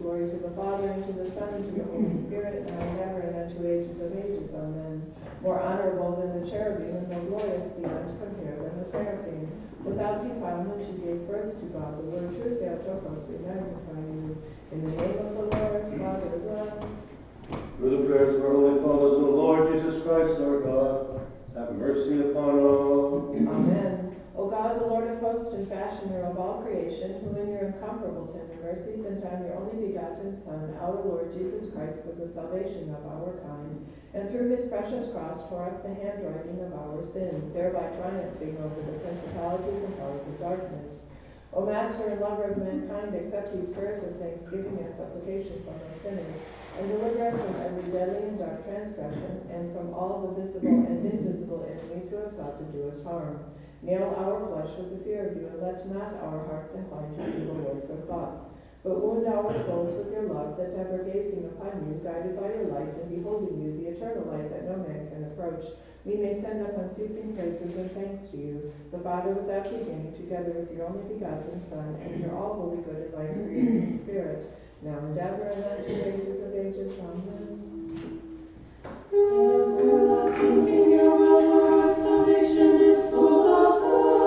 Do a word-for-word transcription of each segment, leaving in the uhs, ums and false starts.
Glory to the Father, and to the Son, and to the Holy Spirit, now and ever, and unto ages of ages. Amen. More honorable than the cherubim, and more glorious beyond compare than the seraphim. Without defilement you gave birth to God, the Word true Theotokos, we magnify you. In the name of the Lord, Father, bless. Through the prayers of our holy fathers, O Lord Jesus Christ, our God, have mercy upon all. Amen. O God, the Lord of hosts and fashioner of all creation, who in your incomparable tender mercy sent down your only begotten Son, our Lord Jesus Christ, for the salvation of our kind, and through his precious cross tore up the handwriting of our sins, thereby triumphing over the principalities and powers of darkness. O Master and lover of mankind, accept these prayers of thanksgiving and supplication from us sinners, and deliver us from every deadly and dark transgression, and from all the visible and invisible enemies who have sought to do us harm. Nail our flesh with the fear of you, and let not our hearts incline to evil words or thoughts, but wound our souls with your love, that ever gazing upon you, guided by your light, and beholding you, the eternal light that no man can approach, we may send up unceasing praises and thanks to you, the Father without beginning, together with your only begotten Son, and your all holy, good, and life-creating Spirit, now and ever, and unto ages of ages. Amen. Everlasting King, your will for our salvation is full of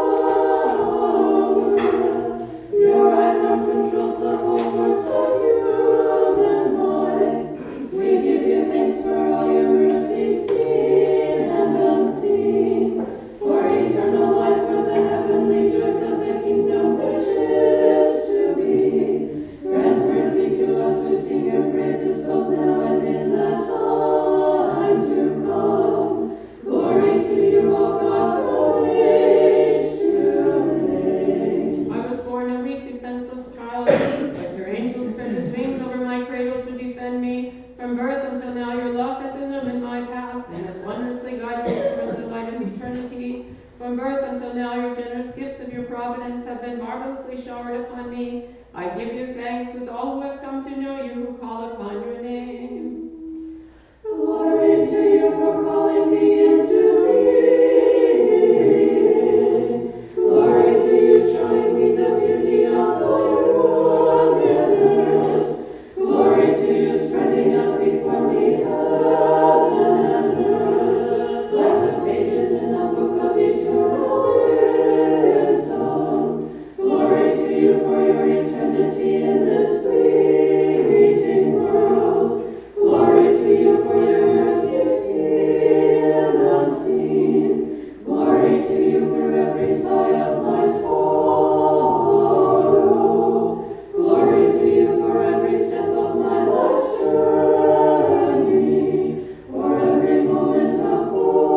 power. Your right arm controls the whole course of human life. We give you thanks for all your mercies, seen and unseen, for eternal life, for the heavenly joys of the kingdom which is to be. Grant mercy to us who sing your praises both now and in the time to come. Glory to you, O God, from age to age. I was born a weak, defenseless child, but your angel spread his wings over my cradle to defend me. From birth until now, your love has illumined my path and has wondrously guided me towards the light of eternity. From birth until now, your generous gifts of your providence have been marvelously showered upon me. I give you thanks with all who have come to know you, who call upon your name. Glory to you for calling me into being. Glory to you, showing me the beauty of the universe. Glory to you, spreading out before me heaven and earth, like the pages in a book of eternal wisdom. Glory to you for your eternity in this fleeting world. Glory to you for your mercy seen and unseen. Glory to you through every sigh of my sorrow. Glory to you for every step of my life's journey, for every moment of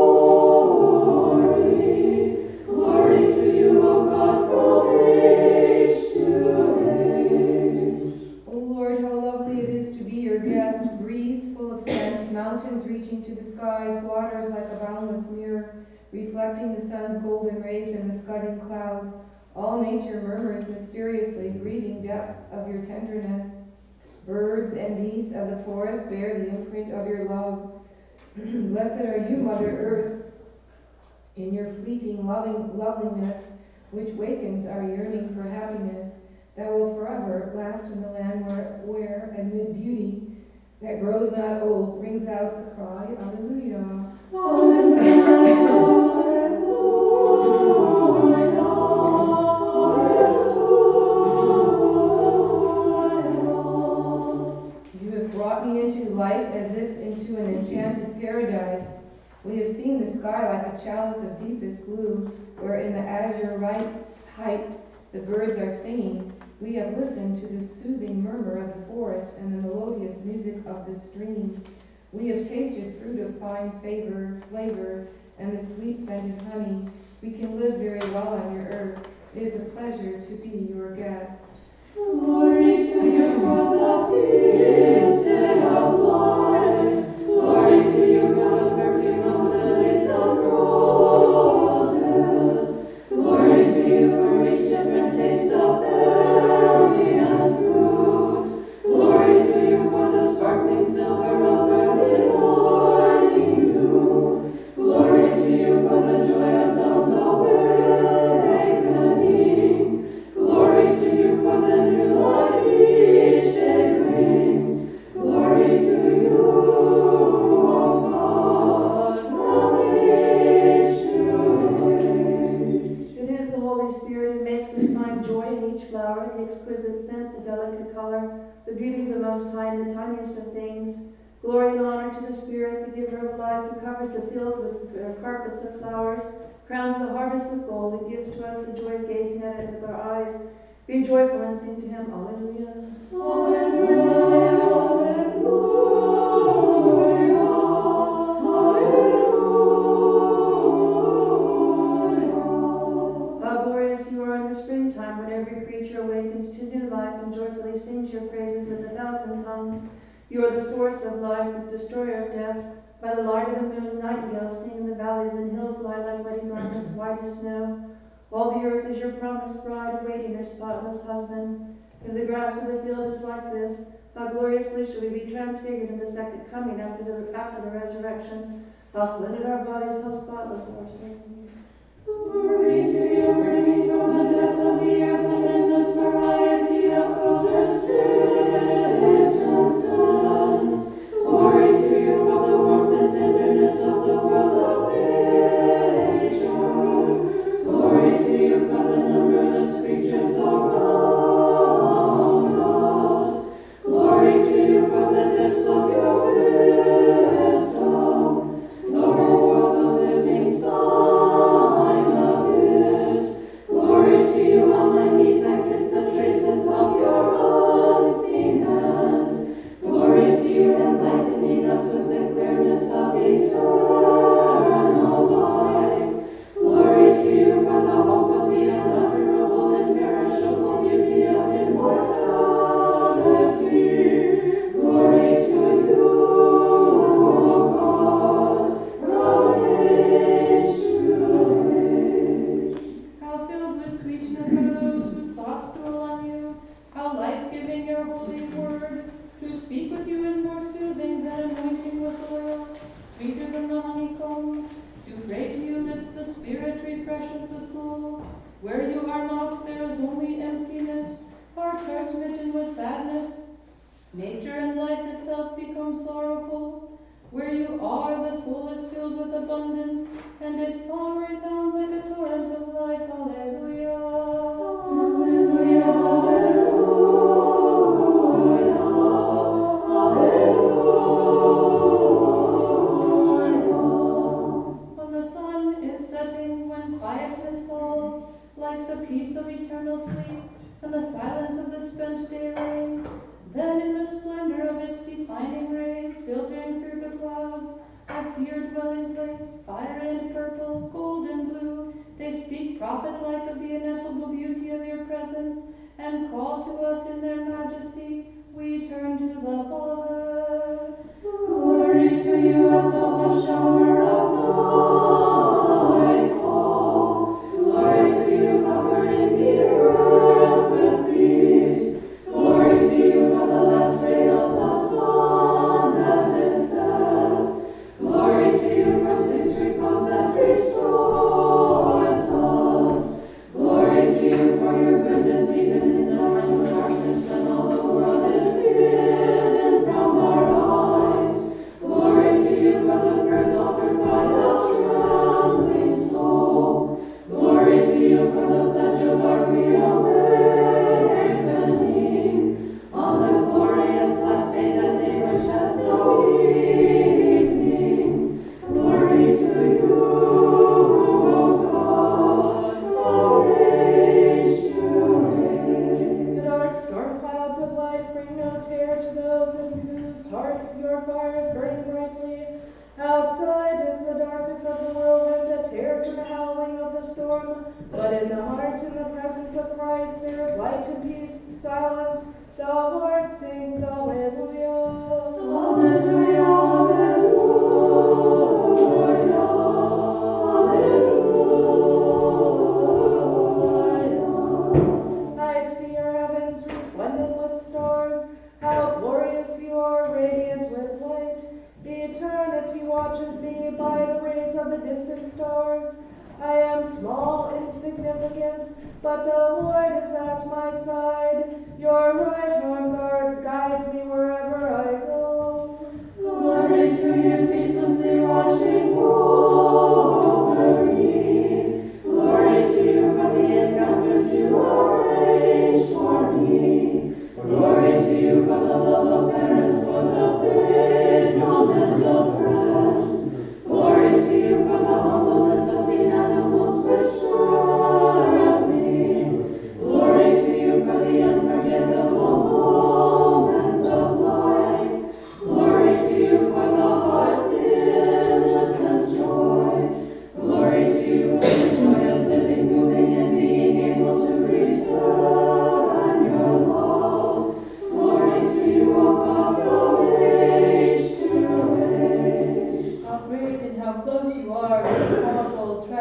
glory. Glory to you, O God, from age to age. O Lord, how lovely it is to be your guest, breeze full of scents, mountains reaching to the skies, waters like a boundless mirror, reflecting the sun's golden rays and the scudding clouds. All nature murmurs mysteriously, breathing depths of your tenderness. Birds and beasts of the forest bear the imprint of your love. Blessed are you, Mother Earth, in your fleeting loving loveliness, which wakens our yearning for happiness that will forever last in the land where, where amid beauty that grows not old, rings out the cry, Alleluia. Alleluia. You have brought me into life as if into an enchanted paradise. We have seen the sky like a chalice of deepest blue, where in the azure heights the birds are singing. We have listened to the soothing murmur of the forest and the melodious music of the streams. We have tasted fruit of fine favor, flavor, and the sweet-scented honey. We can live very well on your earth. It is a pleasure to be your guest. Glory to you for the feast day of life. Glory to you for the perfume of lilies of roses. Glory to you for each different taste of berry and fruit. Glory to you for the sparkling silver of early morning dew. Glory to you for the joy of dawn's awakening. Glory to you for the new life each are, the beauty of the Most High and the tiniest of things. Glory and honor to the Spirit, the giver of life, who covers the fields with uh, carpets of flowers, crowns the harvest with gold, and gives to us the joy of gazing at it with our eyes. Be joyful and sing to him. Alleluia. Alleluia, alleluia, alleluia. How glorious you are in the springtime, when every creature awakens to new life and joyfully sings your praises with a thousand tongues. You are the source of life, the destroyer of death. By the light of the moon, nightingales sing in the valleys, and hills lie like wedding garments, white as snow. All the earth is your promised bride, awaiting her spotless husband. If the grass of the field is like this, how gloriously shall we be transfigured in the second coming after the, after the resurrection. How splendid our bodies, how spotless our souls. Glory to you, bringing from the depths of the earth an endless variety of colors, distant suns. Glory to you for the warmth and tenderness of the world of nature. Glory to you for the numberless creatures around us. Glory to you for the depths of your wisdom. The whole world of living sign of it. Glory to you on my knees, I kiss the traces of your unseen hand. Glory to you, enlightening us with the clearness of eternal life. Glory to you for the hope of the unutterable, imperishable beauty of immortality. Glory to you, O God, from age to age. How filled with sweetness are those whose thoughts dwell on you. How life-giving your holy word. To speak with you is more soothing than anointing with oil, sweeter than the honeycomb. To pray to you lifts the spirit, refreshes the soul. Where you are not, there is only emptiness. Hearts are smitten with sadness. Nature and life itself become sorrowful. Where you are, the soul is filled with abundance, and its song resounds like a torrent of life. Alleluia. Alleluia, alleluia, alleluia. When the sun is setting, when quietness falls, like the peace of eternal sleep, and the silence of the spent day reigns, then in the splendor of its declining rays, filtering through the clouds, I see your dwelling place, fiery and purple, gold and blue. They speak prophet-like of the ineffable beauty of your presence, and call to us in their majesty. We turn to the Father. Glory to you at the hush hour of nightfall. Glory to you covering the earth with peace. Glory to you for the last rays of the sun as it sets. Glory to you for sweet repose that restores us. Glory to you for your goodness even in the time of darkness when all the world is hidden from our eyes. Glory to you for the prayers offered by the trembling soul. Glory to you for the pledge of our reawakening on the glorious last day, that day which has no evening. Glory to you, O God, from age to age. The dark storm clouds of life bring no terror to those in whose hearts your fire is burning brightly. Outside is the darkness of the whirlwind, the tears and the howling of the storm. But in the heart, in the presence of Christ, there is light and peace and silence. The heart sings Alleluia. Alleluia, alleluia, alleluia. I see your heavens resplendent with stars. How glorious you are, radiant with light. Eternity watches me by the rays of the distant stars. I am small, insignificant, but the Lord is at my side. Your right arm guard guides me wherever I go. Glory to you, ceaselessly watching over me. Glory to you for the encounters you arrange for me. Glory to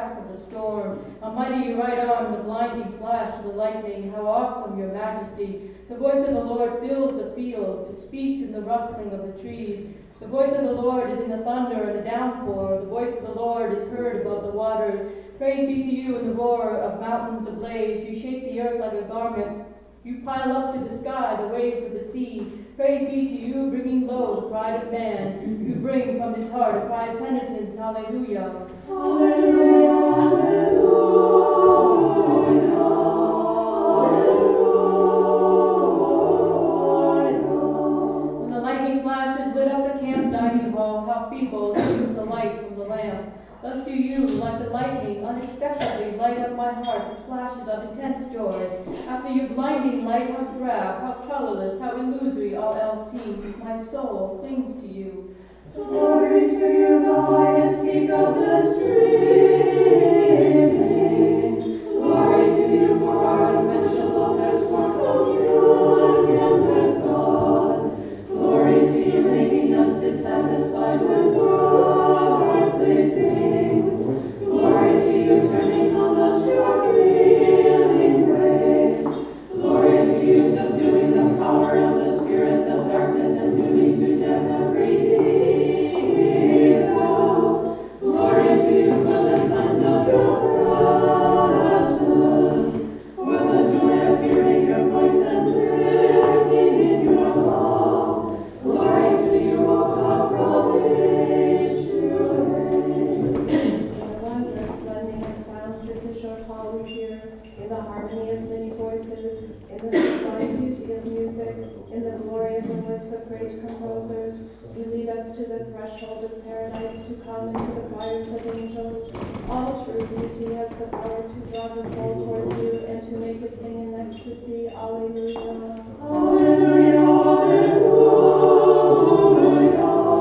wrath of the storm. How mighty your right arm, the blinding flash of the lightning. How awesome your majesty. The voice of the Lord fills the fields. It speaks in the rustling of the trees. The voice of the Lord is in the thunder and the downpour. The voice of the Lord is heard above the waters. Praise be to you in the roar of mountains ablaze. You shake the earth like a garment. You pile up to the sky the waves of the sea. Praise be to you, bringing low the pride of man. You bring from his heart a cry of penitence. Hallelujah. Hallelujah, hallelujah, hallelujah. When the lightning flashes lit up the camp dining hall, how feeble seems the light from the lamp. Thus do you, like the lightning, unexpectedly light up my heart with flashes of intense joy. After your blinding light, how drab, how colorless, how illusory all else seems, my soul clings to you. Glory to you, the highest peak of the streaming. Glory to you for our unmentionable passport communion with God. Glory to you, making us dissatisfied with earthly things. Glory to you, turning on us your healing grace. Glory to you, subduing the power of the spirits of darkness and dooming to death every evil. Glory to you for the signs of your presence, for the joy of hearing your voice and living in your love. Glory to you, O God, from age to age. In the wondrous blending of sounds that the short hall we hear, in the harmony of many voices, in the sublime beauty of music, in the glory of the works of great composers, you lead us to the threshold of paradise to come into the fires of angels. All true beauty has the power to draw the soul towards you and to make it sing in ecstasy. Alleluia. Hallelujah, hallelujah,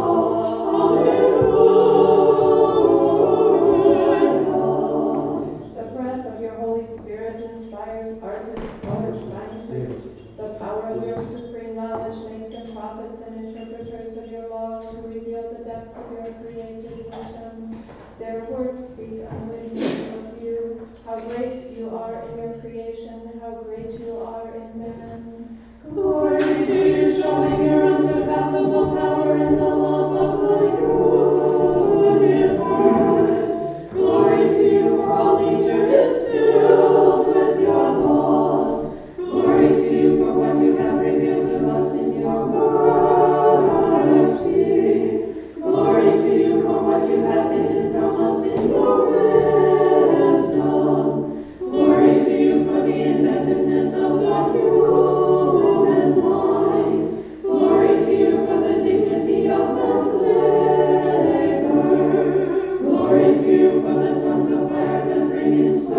hallelujah. The breath of your Holy Spirit inspires artists, poets, scientists. The power of your supreme knowledge makes them prophets and interpreters of your laws who reveal the depths of your created wisdom. Their works speak unwittingly of you. How great you are in your creation, how great you are in man. Glory to you, showing your unsurpassable power in the laws of the universe. Glory to you, for all nature is filled with your laws. Glory to you for what you have revealed to us in your mercy. Glory to you for what you have hidden from us in your wisdom. Glory to you for the inventiveness of the human mind. Glory to you for the dignity of man's labor. Glory to you for the tongues of fire that bring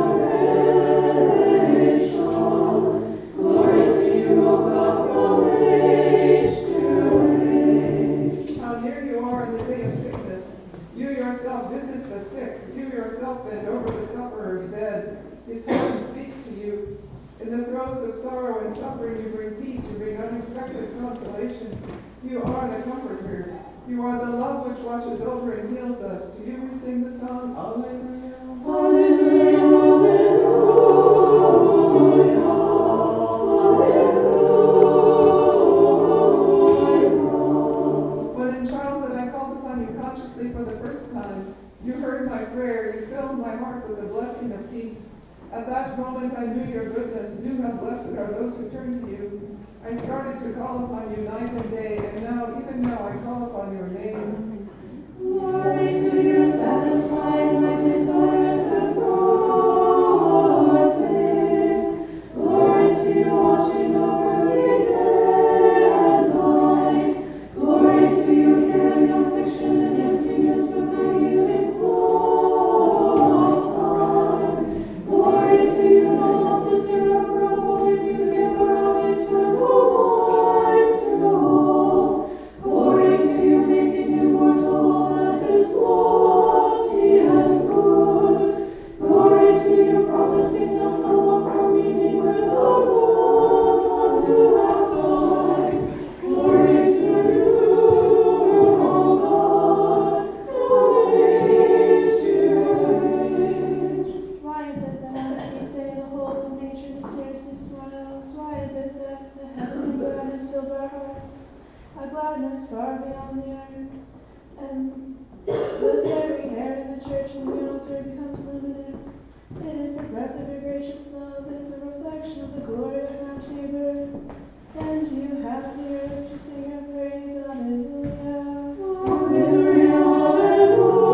inspiration. Glory to you, O God, from age to age. How near you are in the day of sickness. You yourself visit the sick. You yourself bend over the sufferer's bed. His hand speaks to you. In the throes of sorrow and suffering, you bring peace. You bring unexpected consolation. You are the comforter. You are the love which watches over and heals us. To you we sing the song, Alleluia. Hallelujah, hallelujah, hallelujah. When in childhood I called upon you consciously for the first time, you heard my prayer. You filled my heart with the blessing of peace. At that moment I knew your goodness, knew how blessed are those who turn to you. I started to call upon you night and day, and now, even now, I call upon your name. Glory to you, satisfying my desires with good things. Glory to you, watching over me day and night. Glory to you, carrying affliction and emptiness with the healing flow of time. Glory to you, the loss is irreparable, and you giver of eternal life to all. Glory to you, making gladness far beyond the earth. And the very hair in the church and the altar becomes luminous. It is the breath of your gracious love. It is the reflection of the glory of Mount Tabor. And you have the earth to sing your praise. Alleluia. Alleluia, alleluia,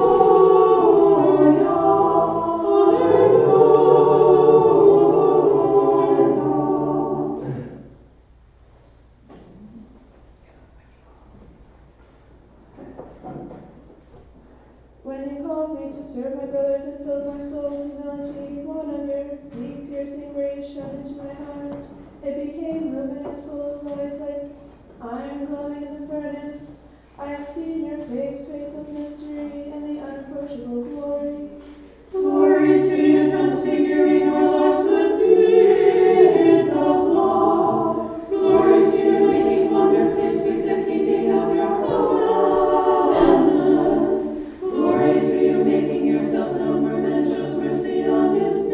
When you called me to serve my brothers and filled my soul with humility, one of your deep piercing rays shone into my heart. It became luminous, full of light, like iron glowing in the furnace. I have seen your face, face of mystery, and the unapproachable glory. Glory to you, transfiguring our lives with deeds of love. Glory to you, making wonderfully sweet the keeping of your commandments. Glory to you, making yourself known where men shows mercy on his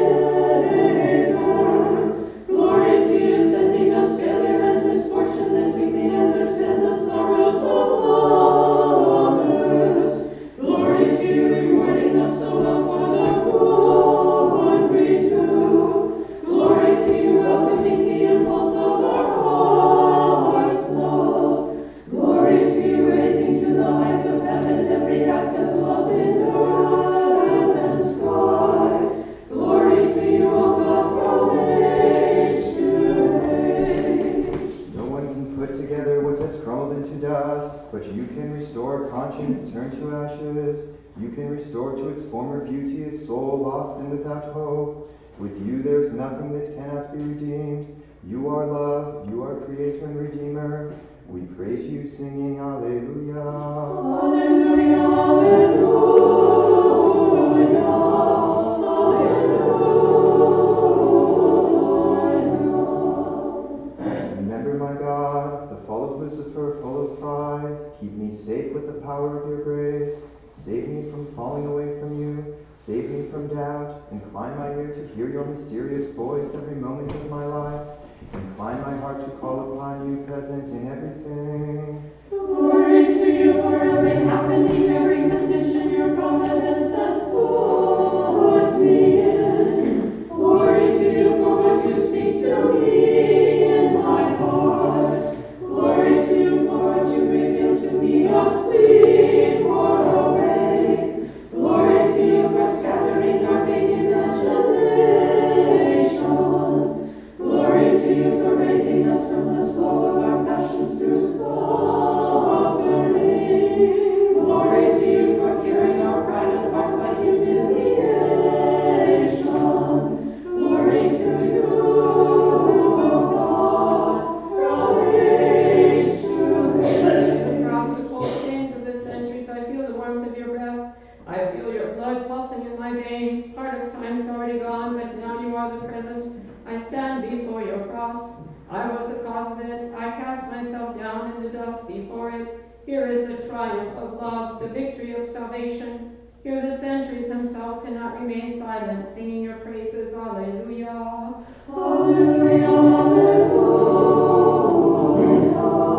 neighbor. Glory to you, sending us failure and misfortune that we may understand the sorrows of others. Glory to you, rewarding us so well for the good we do. Glory to you, welcoming the impulse of our heart's love. Glory to you, raising to the heights of heaven every act of love in earth and sky. Glory to you, O God, from age to age. No one can put together what has crumbled into dust, but you can restore conscience turned to ashes. You can restore to its former beauty a soul lost and without hope. With you there is nothing that cannot be redeemed. You are love, you are creator and redeemer. We praise you, singing Alleluia. Alleluia, alleluia, alleluia. Remember, my God, the fall of Lucifer, full of pride. Keep me safe with the power of your grace. Save me from falling away from you. Save me from doubt. Incline my ear to hear your mysterious voice every moment of my life. Incline my heart to call upon you, present in everything. Glory to you for every happening, every condition your providence has put me in. Glory to you for what you speak to me in my heart. Glory to you for what you reveal to me asleep or awake. Glory to you for scattering our vague imaginations. Glory to you for raising us from the slow of our passions through suffering. Glory to you for curing our pride of heart by humiliation. Glory to you, O God, from age to age. Across the cold stains of the centuries, I feel the warmth of your breath. I feel your blood pulsing in my veins. Part of time is already gone, but now you are the present. I stand before your cross. I was the cause of it. I cast myself down in the dust before it. Here is the triumph of love, the victory of salvation. Here the centuries themselves cannot remain silent, singing your praises. Alleluia. Alleluia, alleluia,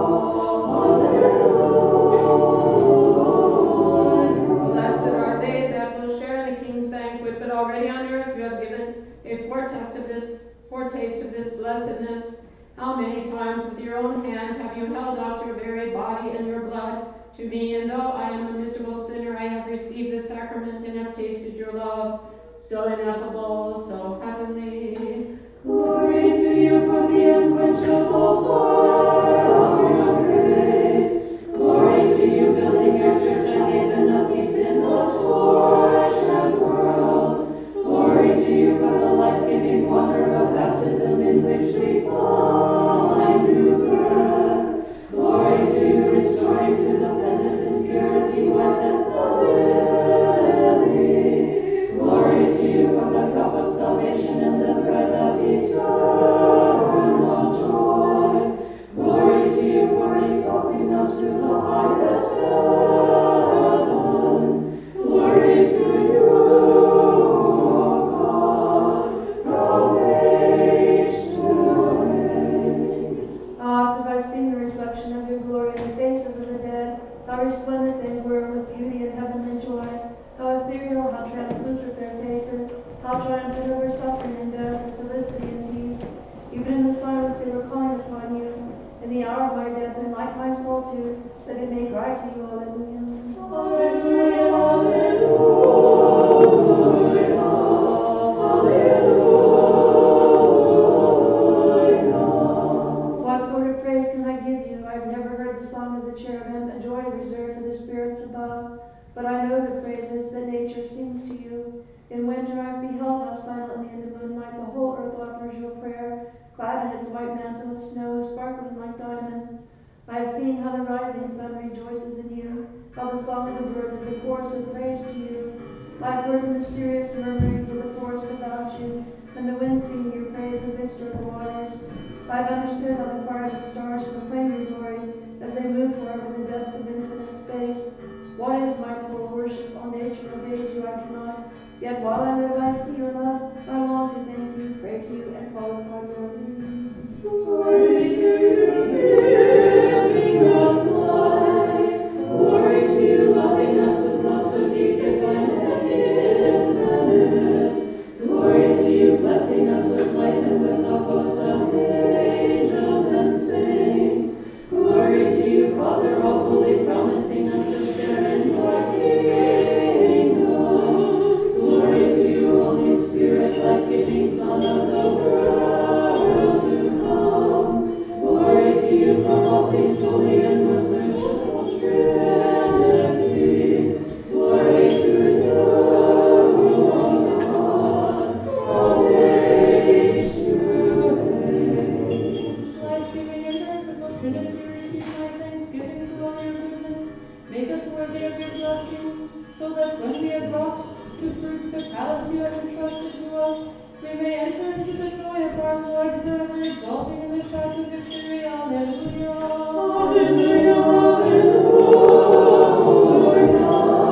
alleluia. Blessed are they that will share in the King's banquet, but already on earth you have given a foretaste of this foretaste of this blessedness. How many times with your own hand have you held out your very body and your blood to me, and though I am a miserable sinner, I have received the sacrament and have tasted your love, so ineffable, so heavenly. Glory to you for the unquenchable fire of your grace. Glory to you, building your church a haven of peace in the tortured world. Glory to you for the life-giving water of baptism in which we find new birth. Glory to you, restoring to the penitent purity white as the lily. Glory to you for the cup of salvation and the bread of eternal joy. resplendent they were with beauty and heavenly joy. How ethereal, how translucent their faces, how triumphant over suffering and death, with felicity and peace. Even in the silence they were calling upon you. In the hour of my death, enlighten my soul too, that it may cry to you. Alleluia. Alleluia, alleluia, alleluia. What sort of praise can I give you? I've never heard the song of the cherubim, a joy reserved for the spirits above. But I know the praises that nature sings to you. In winter I've beheld how silently in the moonlight the whole earth offers your prayer, clad in its white mantle of snow, sparkling like diamonds. I have seen how the rising sun rejoices in you, how the song of the birds is a chorus of praise to you. I have heard the mysterious murmurings of the forest about you, and the wind singing your praise as they stir the waters. I have understood how the choirs of stars proclaim your glory as they move forever in the depths of infinite space. What is my poor worship? All nature obeys you, I cannot. Yet while I live, I see your love. I long to thank you, pray to you, and call upon your name. Glory to you, giving us life. Glory to you, loving us with love so deep, divine, and infinite. Glory to you, blessing us with light and with the host of angels and saints. Glory to you, Father, all holy, promising us to share in your kingdom. Glory to you, Holy Spirit, life-giving Son of the world to come. Glory to you, from all things holy and most merciful Trinity. Glory to you, O God, from age to age. Life-giving and merciful Trinity, receive my thanksgiving for all your goodness. Make us worthy of your blessings, so that when we are brought to fruit the talents you have entrusted to us, we may enter into the joy of our Lord, forever exalting in the shout of victory. Alleluia. Alleluia, alleluia,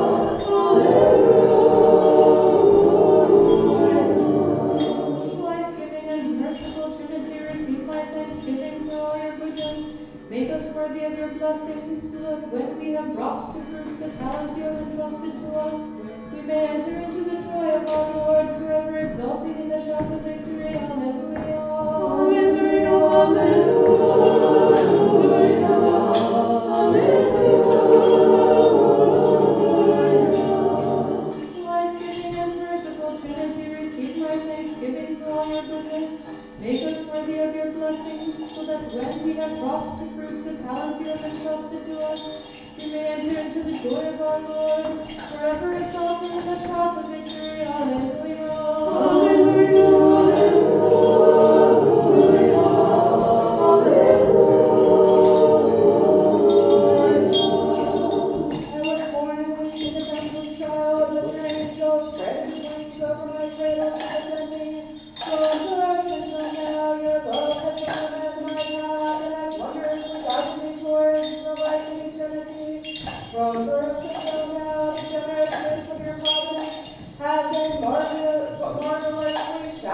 alleluia. Life-giving and merciful Trinity, receive my thanksgiving for all your goodness. Make us worthy of your blessings, so that when we have brought to fruit the talents you have entrusted to us, we may enter into the joy of our Lord, forever exalting in the shout of victory. Alleluia. Alleluia, alleluia, alleluia. Life-giving and merciful Trinity, receive my thanksgiving for all your goodness. Make us worthy of your blessings, so that when we have brought to fruit the talents you have entrusted to us, we may enter into the joy of our Lord, forever exalting in the shout of victory. Alleluia. Alleluia, alleluia, alleluia. I was born and weak in the council's child, but your angel spread his wings over my cradle to defend me. From birth until now, your love has illumined my path and has wondrously guided me towards the light of eternity. From birth until now, the generousness of your providence has been marvel- marvelously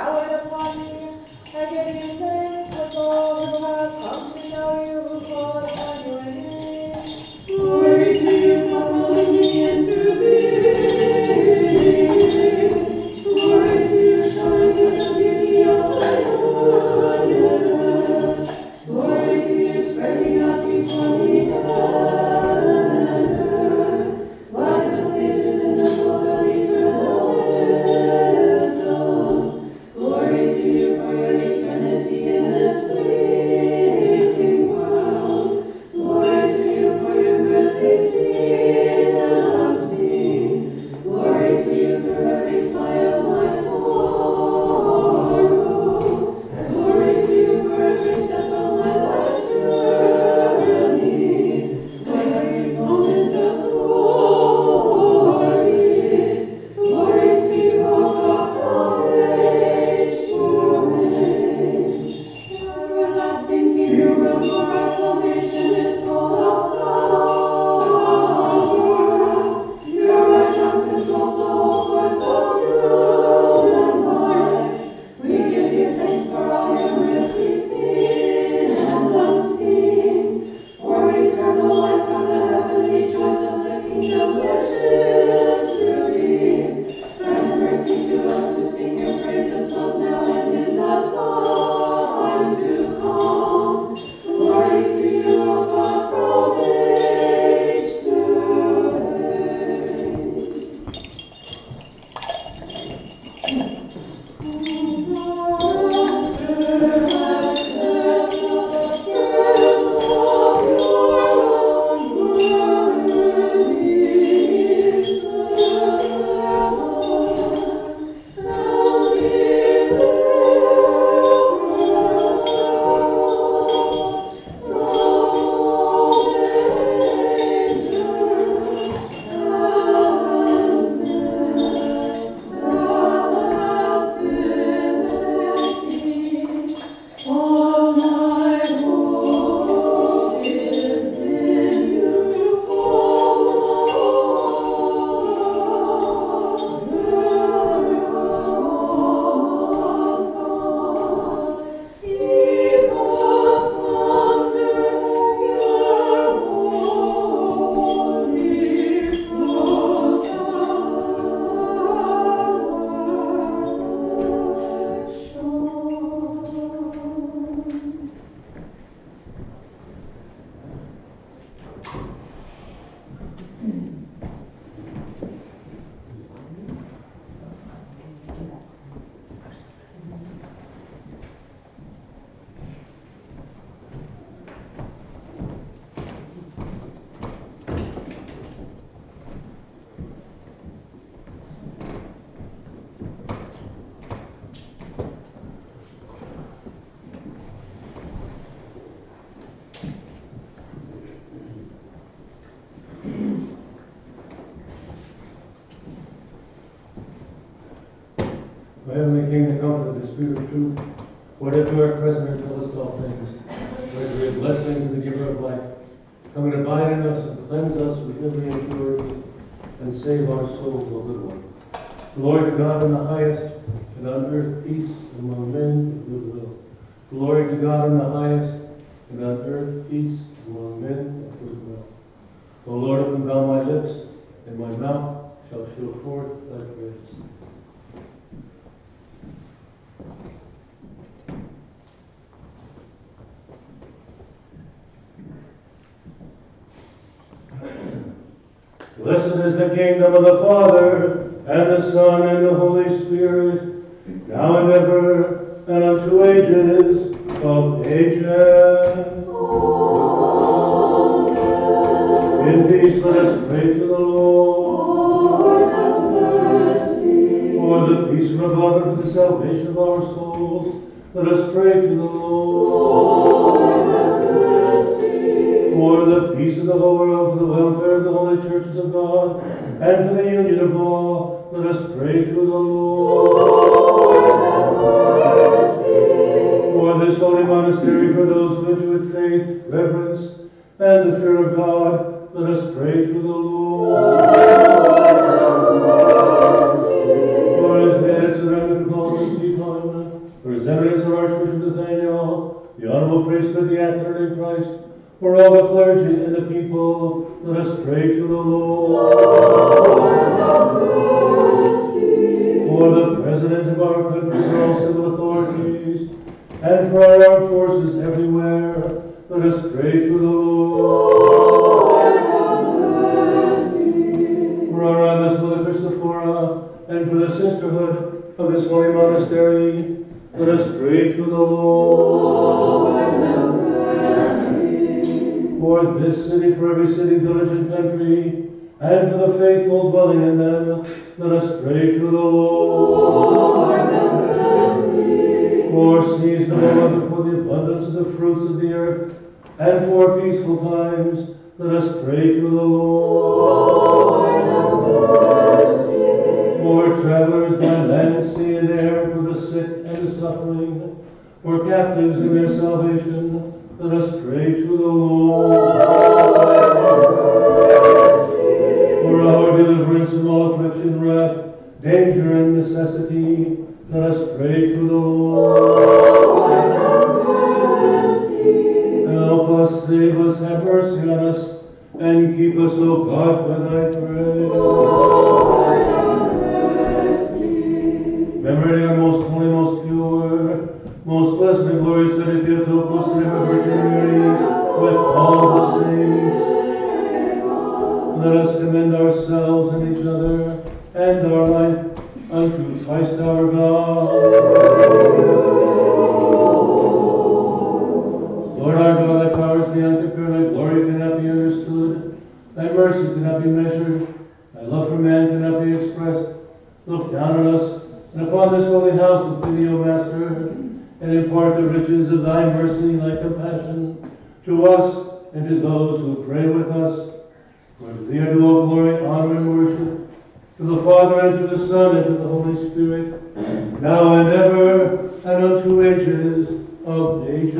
comfort of the Spirit of truth. Whatever you are present and tell us all things. Whatever your blessing to the giver of life. Come and abide in us and cleanse us with every impurity and save our souls, O good one. Glory to God in the highest, and on earth peace among men of goodwill. Glory to God in the highest, and on earth peace among men of goodwill. O Lord, open thou my lips, and my mouth shall show forth thy praise. Blessed is the kingdom of the Father, and the Son, and the Holy Spirit, now and ever, and unto ages of ages. Amen. In peace let us pray to the Lord. Lord, have mercy. For the peace from above and for the salvation of our souls, let us pray to the Lord. Lord, have mercy. For the peace of the whole world, for the welfare of the holy churches of God, and for the union of all, let us pray to the Lord. Lord, have mercy. For this holy monastery, for those who enter with faith, reverence, and the fear of God, let us pray to the Lord. Lord, have mercy. For his heads and eminent Paul for his eminence of Archbishop Nathaniel, the honorable priesthood, the actor in Christ, for all the clergy and the people, let us pray to the Lord. Lord, have mercy. For the President of our country, for all civil authorities, and for our armed forces everywhere, let us pray to the Lord. Lord, have mercy. For our abbess, Mother Christophora, and for the sisterhood of this holy monastery, let us pray to the Lord. Lord, have mercy. For this city, for every city, village, and country, and for the faithful dwelling in them, let us pray to the Lord. Lord, have mercy. For seas no other, for the abundance of the fruits of the earth, and for peaceful times, let us pray to the Lord. Lord, have mercy. For travelers by land, sea, and air, for the sick and the suffering, for captives in their salvation, let us pray to the Lord. Lord, have mercy. For our deliverance from all affliction, wrath, danger, and necessity, let us pray to the Lord. Lord, have mercy. Help us, save us, have mercy on us, and keep us, O God, by thy praise. Lord, have mercy. Remembering our most holy, most pure, most blessed and glorious Lady Theotokos, and ever Virgin Mary, with all the saints, let us commend ourselves and each other and our life unto Christ our God. Lord our God, thy powers beyond compare, thy glory cannot be understood, thy mercy cannot be measured, thy love for man cannot be expressed. Look down on us and upon this holy house with pity, O Master, and impart the riches of thy mercy and thy compassion to us and to those who pray with us. For to thee are due all glory, honor, and worship, to the Father, and to the Son, and to the Holy Spirit, now and ever, and unto ages of ages.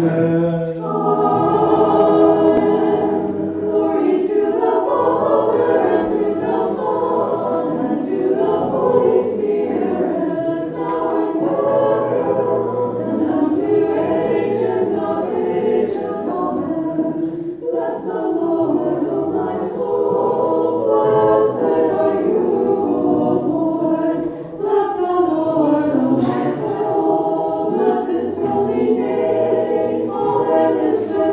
Amen. Glory to the Father, and to the Son, and to the Holy Spirit, now and ever, and unto ages of ages. Amen. Bless the Lord, O my soul. Blessed are you, O Lord. Bless the Lord, O my soul. Bless his holy name. All that is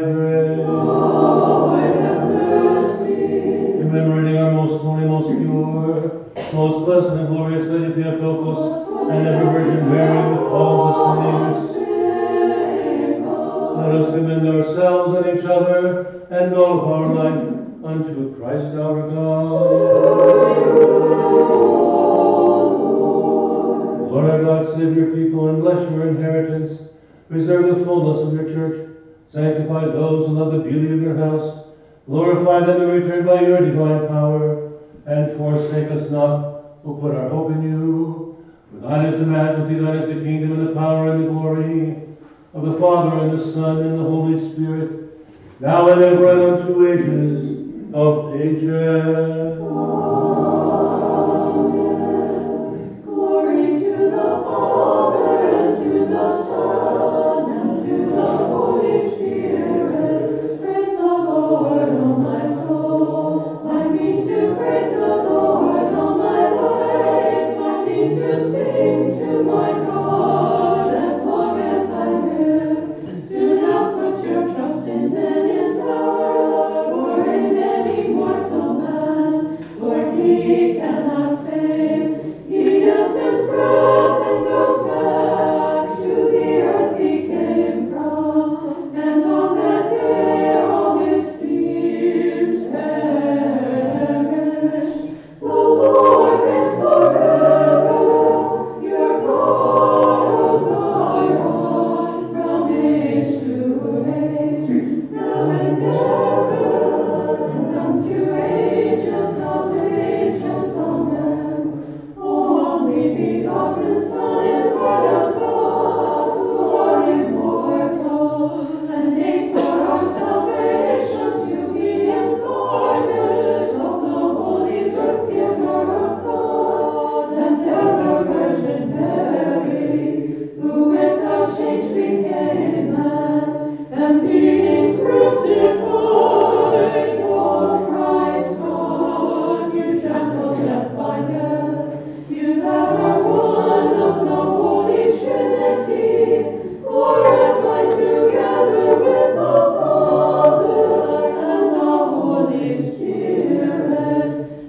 pray. Lord, have mercy. Commemorating our most holy, most pure, most blessed and glorious Lady Theotokos, and ever Virgin Mary with all the saints, let us commend ourselves and each other and all of our life unto Christ our God. Lord our God, save your people and bless your inheritance. Preserve the fullness of your church. Sanctify those who love the beauty of your house. Glorify them in return by your divine power. And forsake us not, who put our hope in you. For thine is the majesty, thine is the kingdom, and the power, and the glory of the Father, and the Son, and the Holy Spirit, now and ever, and unto ages of ages. Amen. Glory to the Father, and to the Son, and to the Holy Spirit. Praise the Lord, O my soul. I mean to praise the Lord all my life. I mean to sing to my God as long as I live. Do not put your trust in men in power, or in any mortal man, for he cannot save. He yields his breath and goes back to the earth he came from, and on that day all his schemes perish. The Lord reigns forever, your God, O Zion, from age to age, now and ever, and unto ages of ages. Amen. Only begotten Son, inward of God, who are immortal, and made for our salvation to be incarnate of the Holy Earth, giver of God, and ever Virgin Mary, who without change became man, and being crucified on Christ God, you trampled death by death. You that are one of the Holy Trinity, glorified together with the Father and the Holy Spirit,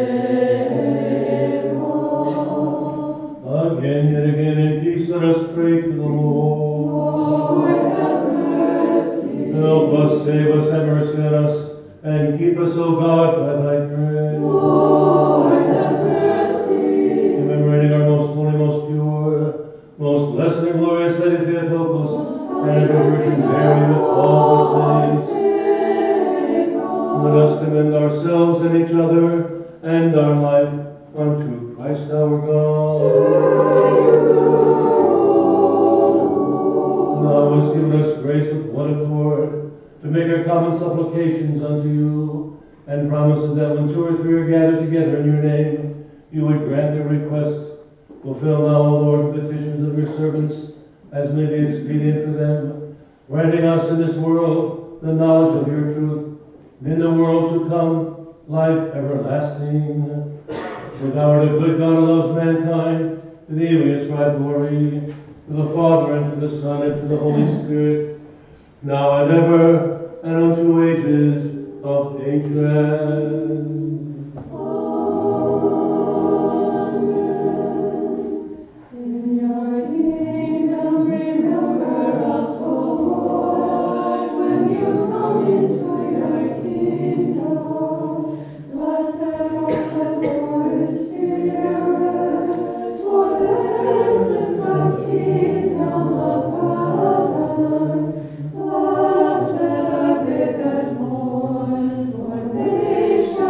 save us. Again, yet again, in peace, let us pray to the Lord. Lord, have mercy. Help us, save us, have mercy on us, and keep us, O God, by thy grace. Lord, have mercy. Commemorating our most holy, most pure, most blessed and glorious Lady Theotokos, and ever Virgin Mary with all the saints, let us commend ourselves and each other and our life unto Christ our God. Now hast given us grace with one accord to make our common supplications unto you, and promises that when two or three are gathered together in your name, you would grant their request. Fulfill now, O Lord, the petitions of your servants, as may be expedient for them, granting us in this world the knowledge of your truth, and in the world to come life everlasting. For thou art a good God who loves mankind, to thee we ascribe glory, to the Father, and to the Son, and to the Holy Spirit, now and ever, and unto ages of ages. In your kingdom remember us, O Lord, when you come into your kingdom. Blessed are the Holy Spirit, for theirs is the kingdom of heaven. Blessed are they that mourn, for they shall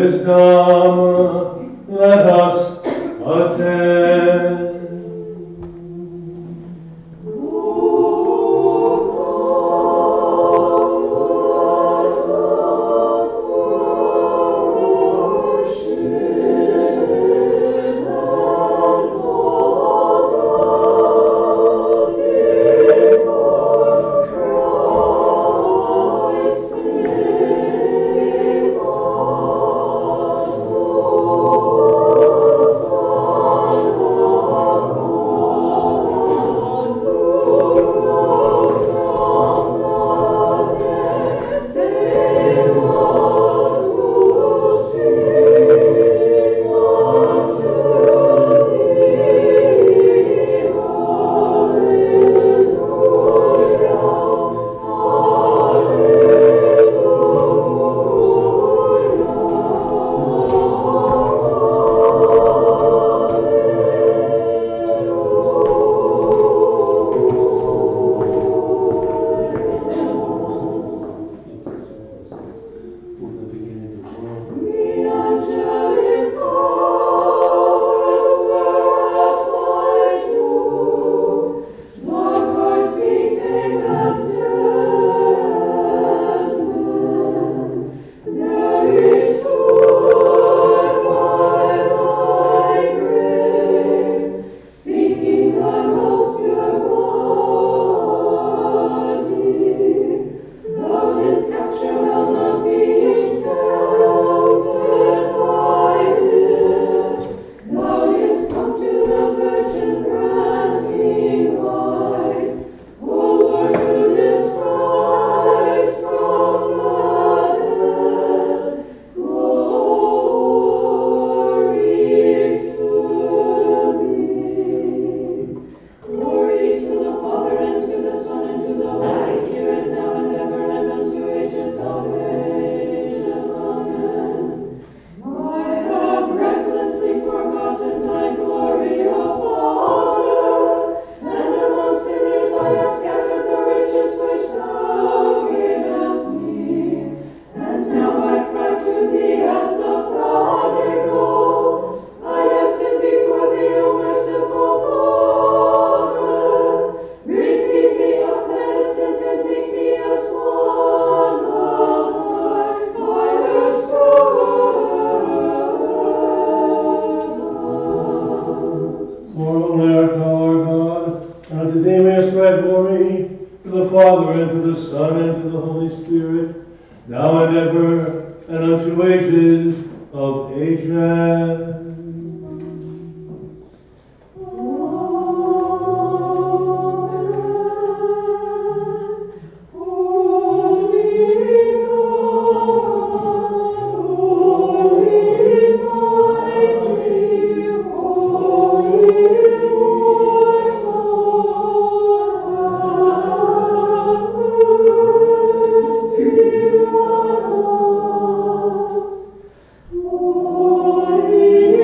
wisdom, let us attend. Holy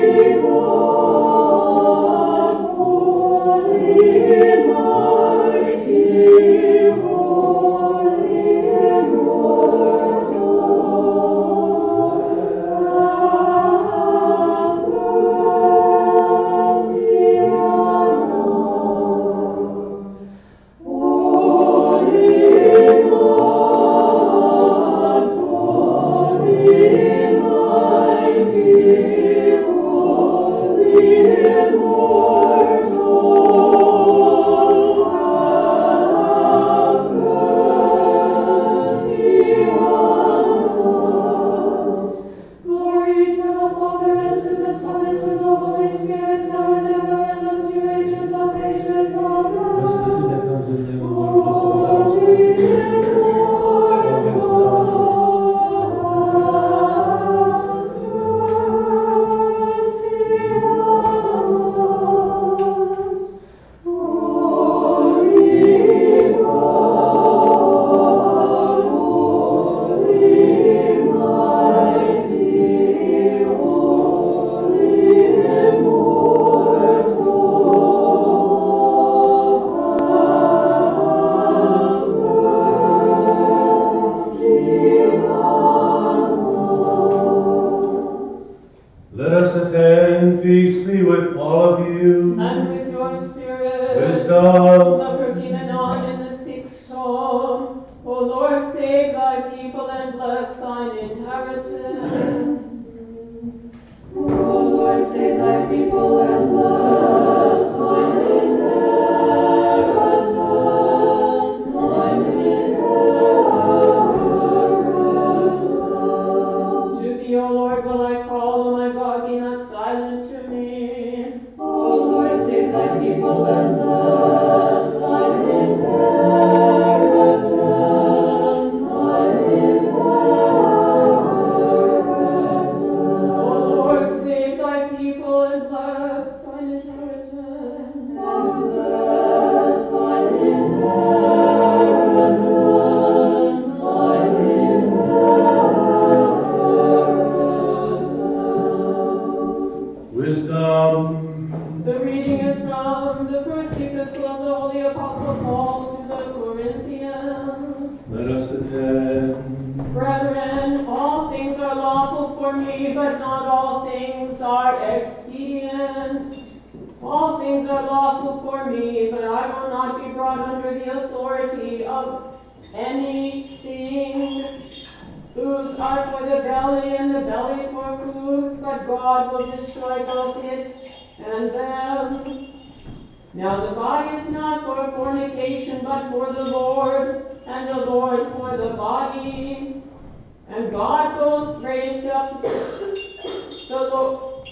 sons. Let us attend. Brethren, all things are lawful for me, but not all things are expedient. All things are lawful for me, but I will not be brought under the authority of anything. Foods are for the belly, and the belly for foods, but God will destroy both it and them. Now the body is not for fornication, but for the Lord, and the Lord for the body. And God both raised up the Lord,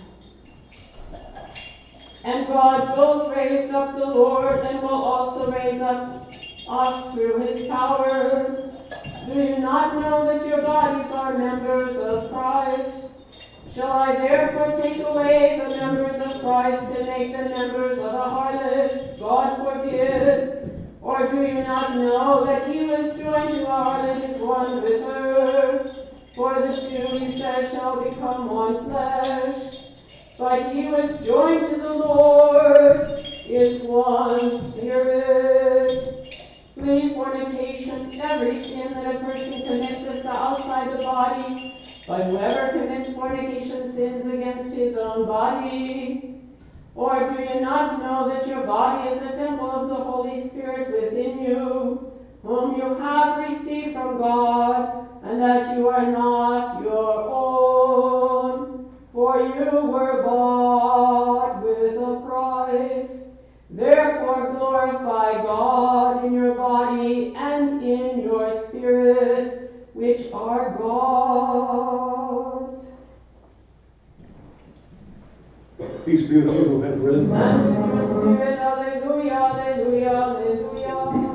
and God both raised up the Lord, and will also raise up us through his power. Do you not know that your bodies are members of Christ? Shall I therefore take away the members of Christ and make them members of a harlot? God forbid. Or do you not know that he who is joined to a harlot is one with her? For the two, he says, shall become one flesh. But he who is joined to the Lord is one spirit. Flee fornication. Every sin that a person commits is outside the body, but whoever commits fornication sins against his own body. Or do you not know that your body is a temple of the Holy Spirit within you, whom you have received from God, and that you are not your own? For you were bought with a price. Therefore glorify God in your body and in your spirit, which are God's. Peace be with you who have read. And with your spirit, alleluia, alleluia, alleluia.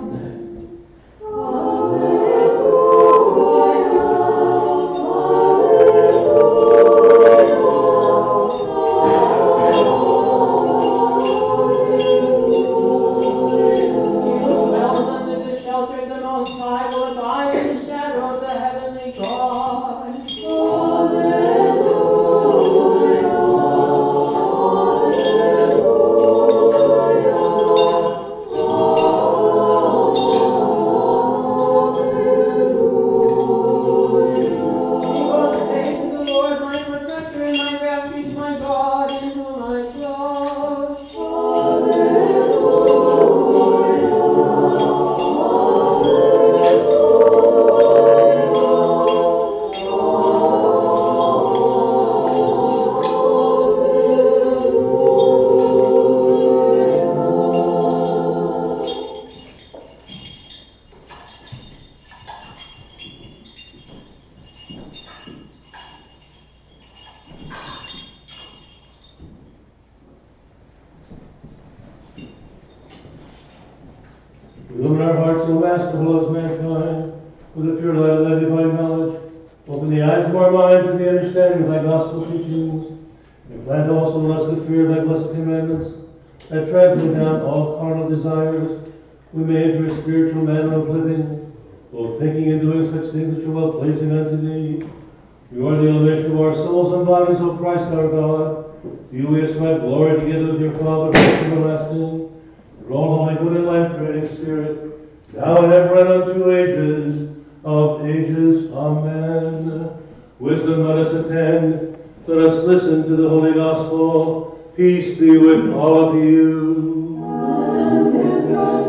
Illumine our hearts, O Master, who loves mankind, with the pure light of thy divine knowledge. Open the eyes of our mind to the understanding of thy gospel teachings, and plant also in us the fear of thy blessed commandments, that trampling down all carnal desires, we may enter a spiritual manner of living, both thinking and doing such things which are well pleasing unto thee. You are the elevation of our souls and bodies, O Christ our God. To you we ascribe glory together with your Father, from everlasting. All holy, good, and life-creating Spirit, now and ever and unto ages of ages. Amen. Wisdom, let us attend. Let us listen to the Holy Gospel. Peace be with all of you. And with your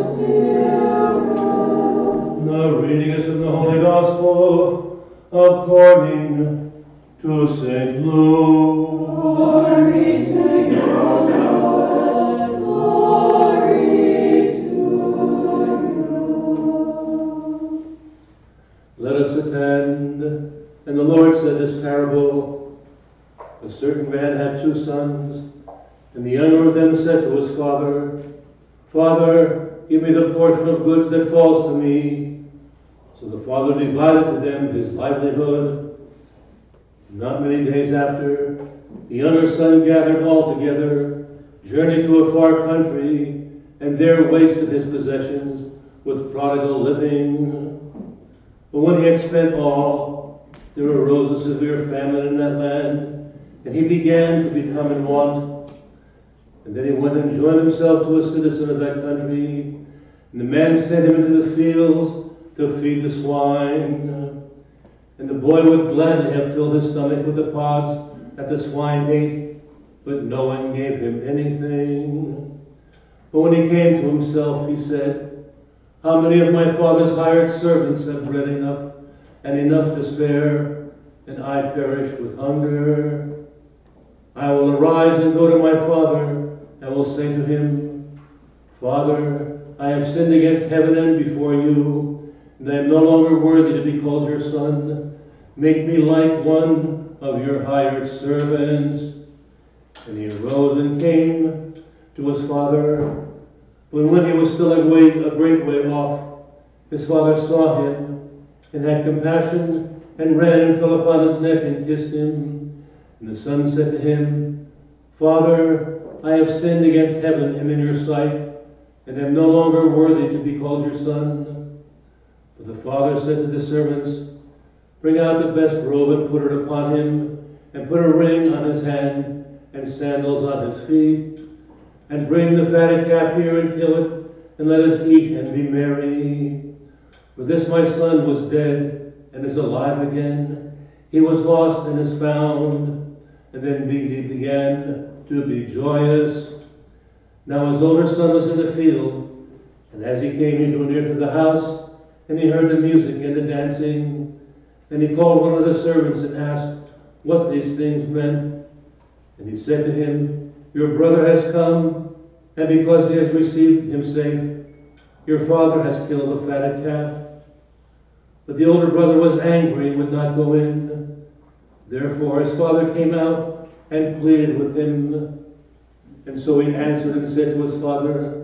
spirit. The reading is from the Holy Gospel according to Saint Luke. Glory to you, Lord. Let us attend. And the Lord said this parable. A certain man had two sons, and the younger of them said to his father, Father, give me the portion of goods that falls to me. So the father divided to them his livelihood. Not many days after, the younger son gathered all together, journeyed to a far country, and there wasted his possessions with prodigal living. But when he had spent all, there arose a severe famine in that land, and he began to become in want. And then he went and joined himself to a citizen of that country, and the man sent him into the fields to feed the swine. And the boy would gladly have filled his stomach with the pods that the swine ate, but no one gave him anything. But when he came to himself, he said, how many of my father's hired servants have bread enough and enough to spare, and I perish with hunger? I will arise and go to my father, and will say to him, Father, I have sinned against heaven and before you, and I am no longer worthy to be called your son. Make me like one of your hired servants. And he arose and came to his father. But when he was still a, way, a great way off, his father saw him, and had compassion, and ran and fell upon his neck and kissed him. And the son said to him, Father, I have sinned against heaven and in your sight, and am no longer worthy to be called your son. But the father said to the servants, Bring out the best robe and put it upon him, and put a ring on his hand and sandals on his feet. And bring the fatted calf here and kill it, and let us eat and be merry. For this my son was dead and is alive again. He was lost and is found. And then he began to be joyous. Now his older son was in the field, and as he came, he drew near to the house, and he heard the music and the dancing. And he called one of the servants and asked what these things meant. And he said to him, Your brother has come, and because he has received him safe, your father has killed the fatted calf. But the older brother was angry and would not go in. Therefore his father came out and pleaded with him. And so he answered and said to his father,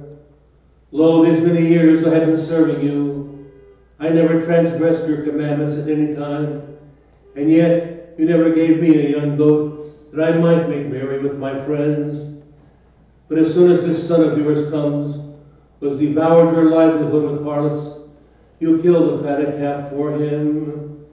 Lo, these many years I have been serving you. I never transgressed your commandments at any time, and yet you never gave me a young goat that I might make merry with my friends. But as soon as this son of yours comes, who has devoured your livelihood with harlots, you killed the fatted calf for him.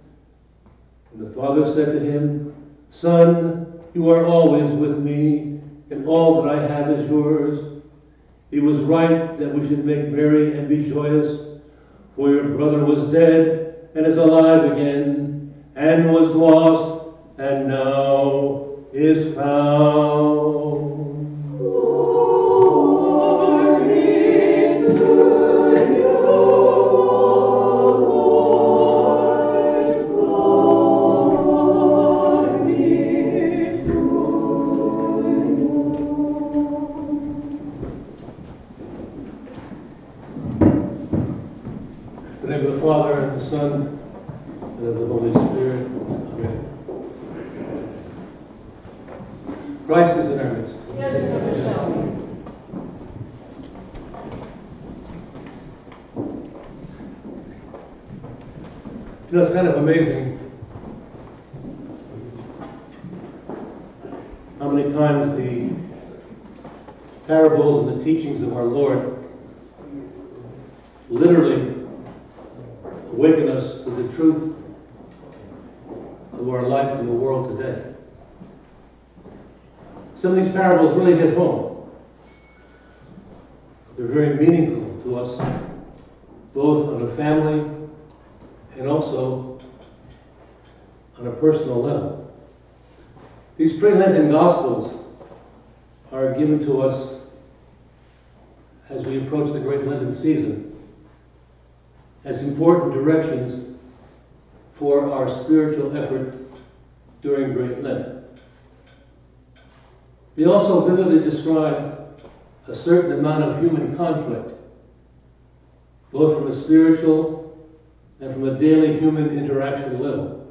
And the father said to him, Son, you are always with me, and all that I have is yours. It was right that we should make merry and be joyous, for your brother was dead and is alive again, and was lost and now is found. Father, and the Son, and of the Holy Spirit. Amen. Christ is in our midst. Yes, Michelle. You know, it's kind of amazing how many times the parables and the teachings of our Lord literally awaken us to the truth of our life in the world today. Some of these parables really hit home. They're very meaningful to us, both on a family and also on a personal level. These pre-Lenten Gospels are given to us as we approach the great Lenten season as important directions for our spiritual effort during Great Lent. They also vividly describe a certain amount of human conflict, both from a spiritual and from a daily human interaction level.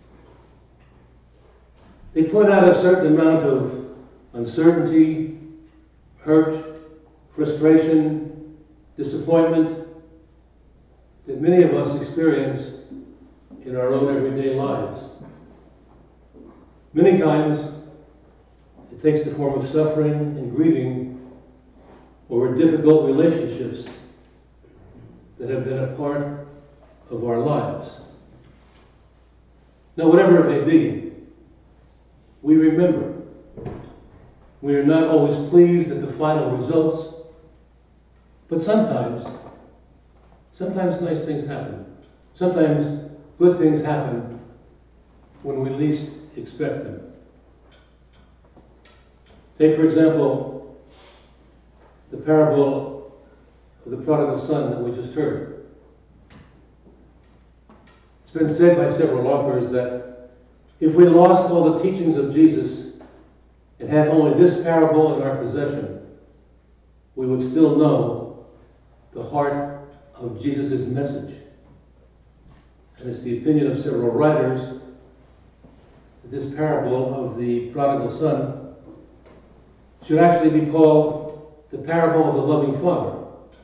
They point out a certain amount of uncertainty, hurt, frustration, disappointment that many of us experience in our own everyday lives. Many times, it takes the form of suffering and grieving over difficult relationships that have been a part of our lives. Now, whatever it may be, we remember. We are not always pleased at the final results, but sometimes Sometimes nice things happen. Sometimes good things happen when we least expect them. Take, for example, the parable of the prodigal son that we just heard. It's been said by several authors that if we lost all the teachings of Jesus and had only this parable in our possession, we would still know the heart of Jesus' message. And it's the opinion of several writers that this parable of the prodigal son should actually be called the parable of the loving father.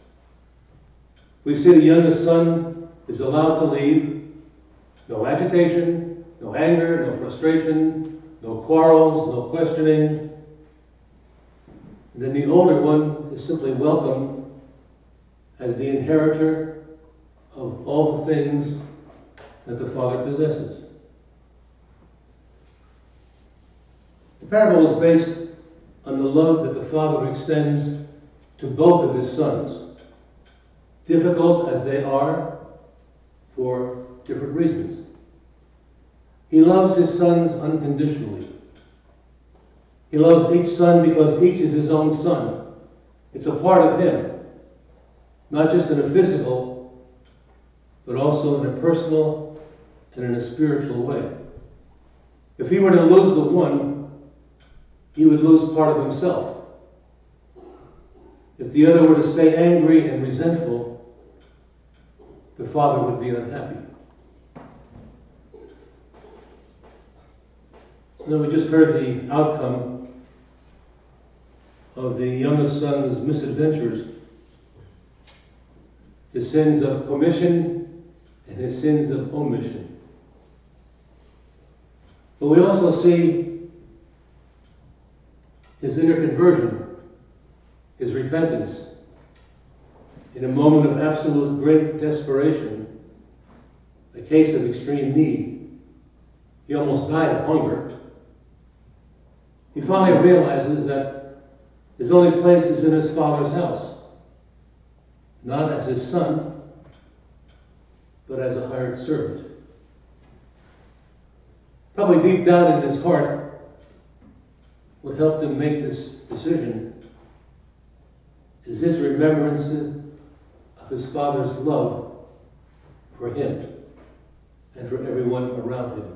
We see the youngest son is allowed to leave. No agitation, no anger, no frustration, no quarrels, no questioning. And then the older one is simply welcomed as the inheritor of all the things that the father possesses. The parable is based on the love that the father extends to both of his sons, difficult as they are for different reasons. He loves his sons unconditionally. He loves each son because each is his own son. It's a part of him, not just in a physical, but also in a personal and in a spiritual way. If he were to lose the one, he would lose part of himself. If the other were to stay angry and resentful, the father would be unhappy. So we just heard the outcome of the youngest son's misadventures, his sins of commission and his sins of omission. But we also see his inner conversion, his repentance. In a moment of absolute great desperation, a case of extreme need, he almost died of hunger. He finally realizes that his only place is in his father's house, not as his son, but as a hired servant. Probably deep down in his heart, what helped him make this decision is his remembrance of his father's love for him and for everyone around him.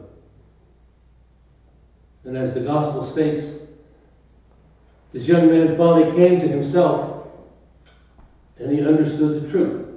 And as the gospel states, this young man finally came to himself and he understood the truth.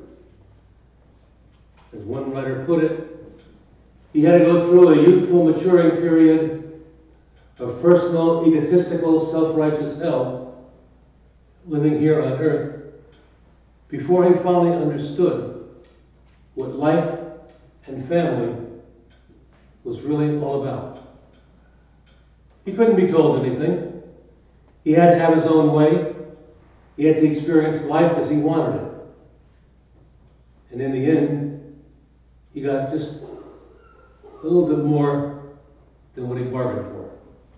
As one writer put it, he had to go through a youthful maturing period of personal, egotistical, self-righteous hell, living here on earth, before he finally understood what life and family was really all about. He couldn't be told anything. He had to have his own way. He had to experience life as he wanted it. And in the end, he got just a little bit more than what he bargained for.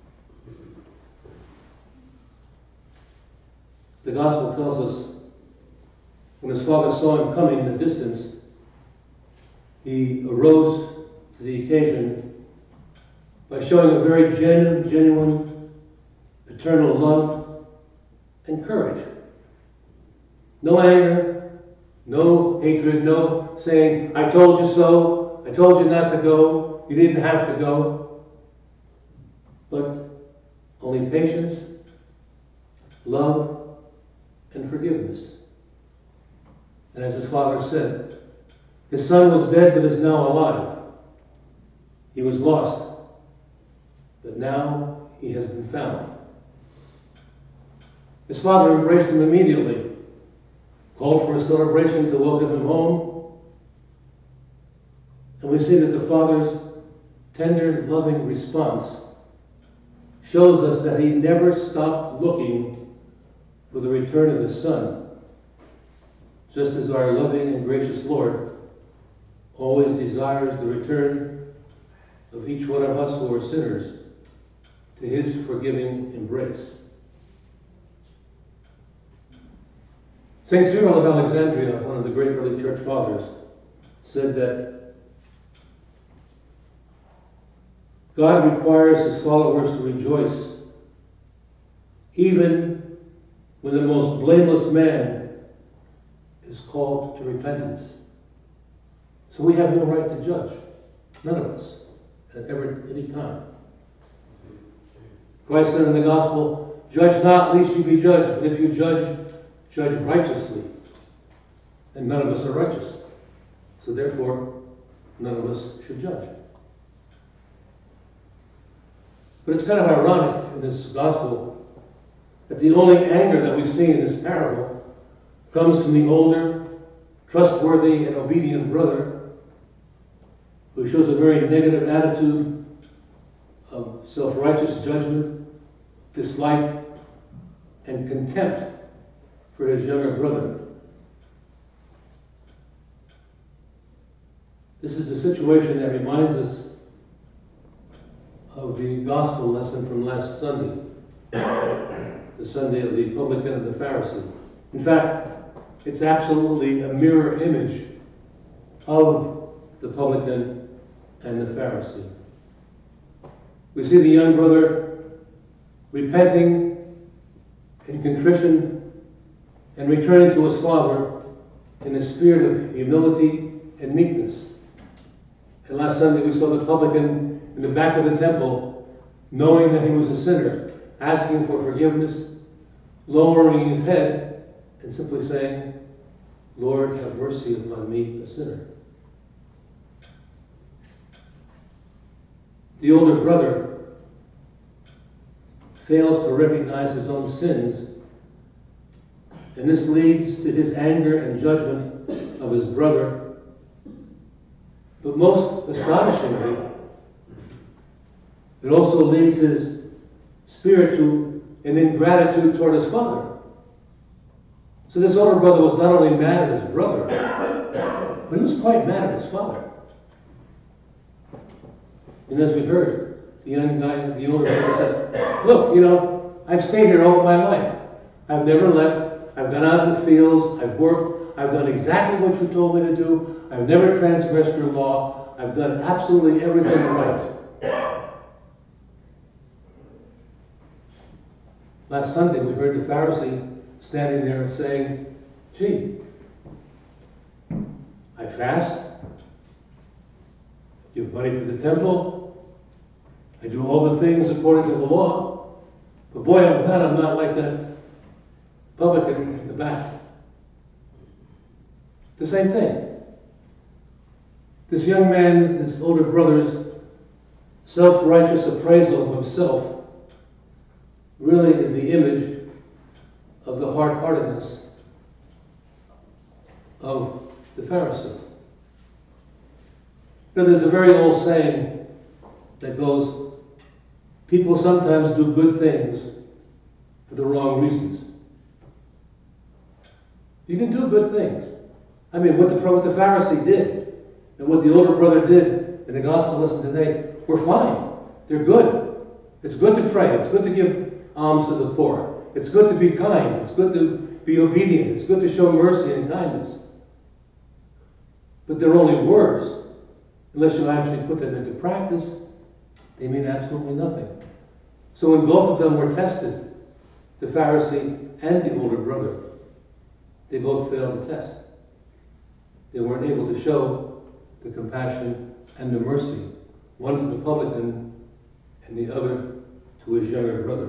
The gospel tells us when his father saw him coming in the distance, he arose to the occasion by showing a very genuine, genuine paternal love and courage. No anger, no hatred, no saying, I told you so, I told you not to go, you didn't have to go. But only patience, love, and forgiveness. And as his father said, his son was dead but is now alive. He was lost, but now he has been found. His father embraced him immediately, called for a celebration to welcome him home. And we see that the father's tender, loving response shows us that he never stopped looking for the return of his son, just as our loving and gracious Lord always desires the return of each one of us who are sinners to his forgiving embrace. Saint Cyril of Alexandria, one of the great early church fathers, said that God requires his followers to rejoice, even when the most blameless man is called to repentance. So we have no right to judge, none of us, at ever, any time. Christ said in the gospel, "Judge not, lest you be judged, but if you judge, judge righteously." And none of us are righteous. So therefore, none of us should judge. But it's kind of ironic in this gospel that the only anger that we see in this parable comes from the older, trustworthy, and obedient brother who shows a very negative attitude of self-righteous judgment, dislike, and contempt for his younger brother. This is a situation that reminds us of the gospel lesson from last Sunday, the Sunday of the publican and the Pharisee. In fact, it's absolutely a mirror image of the publican and the Pharisee. We see the young brother repenting in contrition and returning to his father in a spirit of humility and meekness. And last Sunday we saw the publican in the back of the temple, knowing that he was a sinner, asking for forgiveness, lowering his head, and simply saying, "Lord, have mercy upon me, a sinner." The older brother fails to recognize his own sins, and this leads to his anger and judgment of his brother. But most astonishingly, it also leads his spirit to an ingratitude toward his father. So this older brother was not only mad at his brother, but he was quite mad at his father. And as we heard, the young guy, the older brother said, "Look, you know, I've stayed here all my life. I've never left. I've gone out in the fields. I've worked. I've done exactly what you told me to do. I've never transgressed your law. I've done absolutely everything right." Last Sunday, we heard the Pharisee standing there saying, "Gee, I fast, give money to the temple, I do all the things according to the law, but boy, I'm glad I'm not like that publican in the back." The same thing. This young man, this older brother's self-righteous appraisal of himself really is the image of the hard-heartedness of the Pharisee. Now, there's a very old saying that goes, people sometimes do good things for the wrong reasons. You can do good things. I mean, what the, what the Pharisee did and what the older brother did in the gospel lesson today were fine. They're good. It's good to pray. It's good to give alms to the poor. It's good to be kind. It's good to be obedient. It's good to show mercy and kindness. But they're only words. Unless you actually put them into practice, they mean absolutely nothing. So when both of them were tested, the Pharisee and the older brother, they both failed the test. They weren't able to show the compassion and the mercy, one to the publican and the other to his younger brother.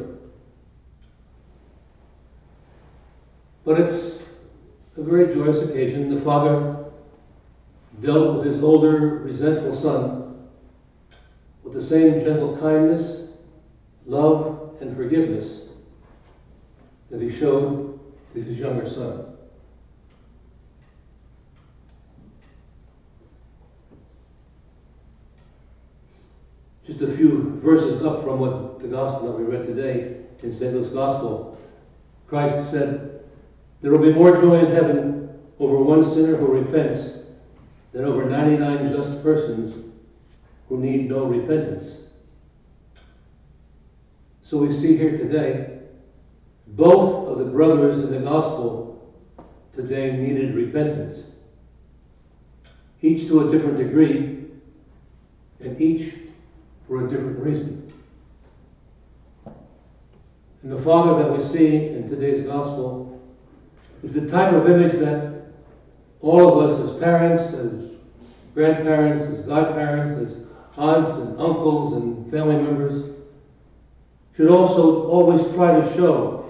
But it's a very joyous occasion. The father dealt with his older, resentful son with the same gentle kindness, love, and forgiveness that he showed to his younger son. Just a few verses up from what the gospel that we read today in Saint Luke's gospel, Christ said, "There will be more joy in heaven over one sinner who repents than over ninety-nine just persons who need no repentance." So we see here today, both of the brothers in the gospel today needed repentance, each to a different degree, and each for a different reason. And the Father that we see in today's Gospel is the type of image that all of us as parents, as grandparents, as godparents, as aunts and uncles and family members should also always try to show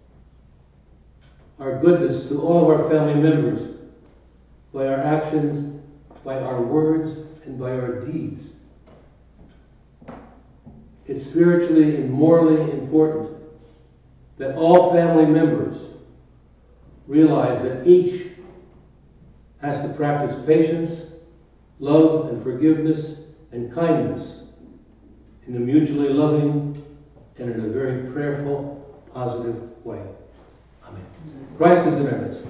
our goodness to all of our family members by our actions, by our words, and by our deeds. It's spiritually and morally important that all family members realize that each has to practice patience, love, and forgiveness, and kindness in a mutually loving and in a very prayerful, positive way. Amen. Christ is in our midst.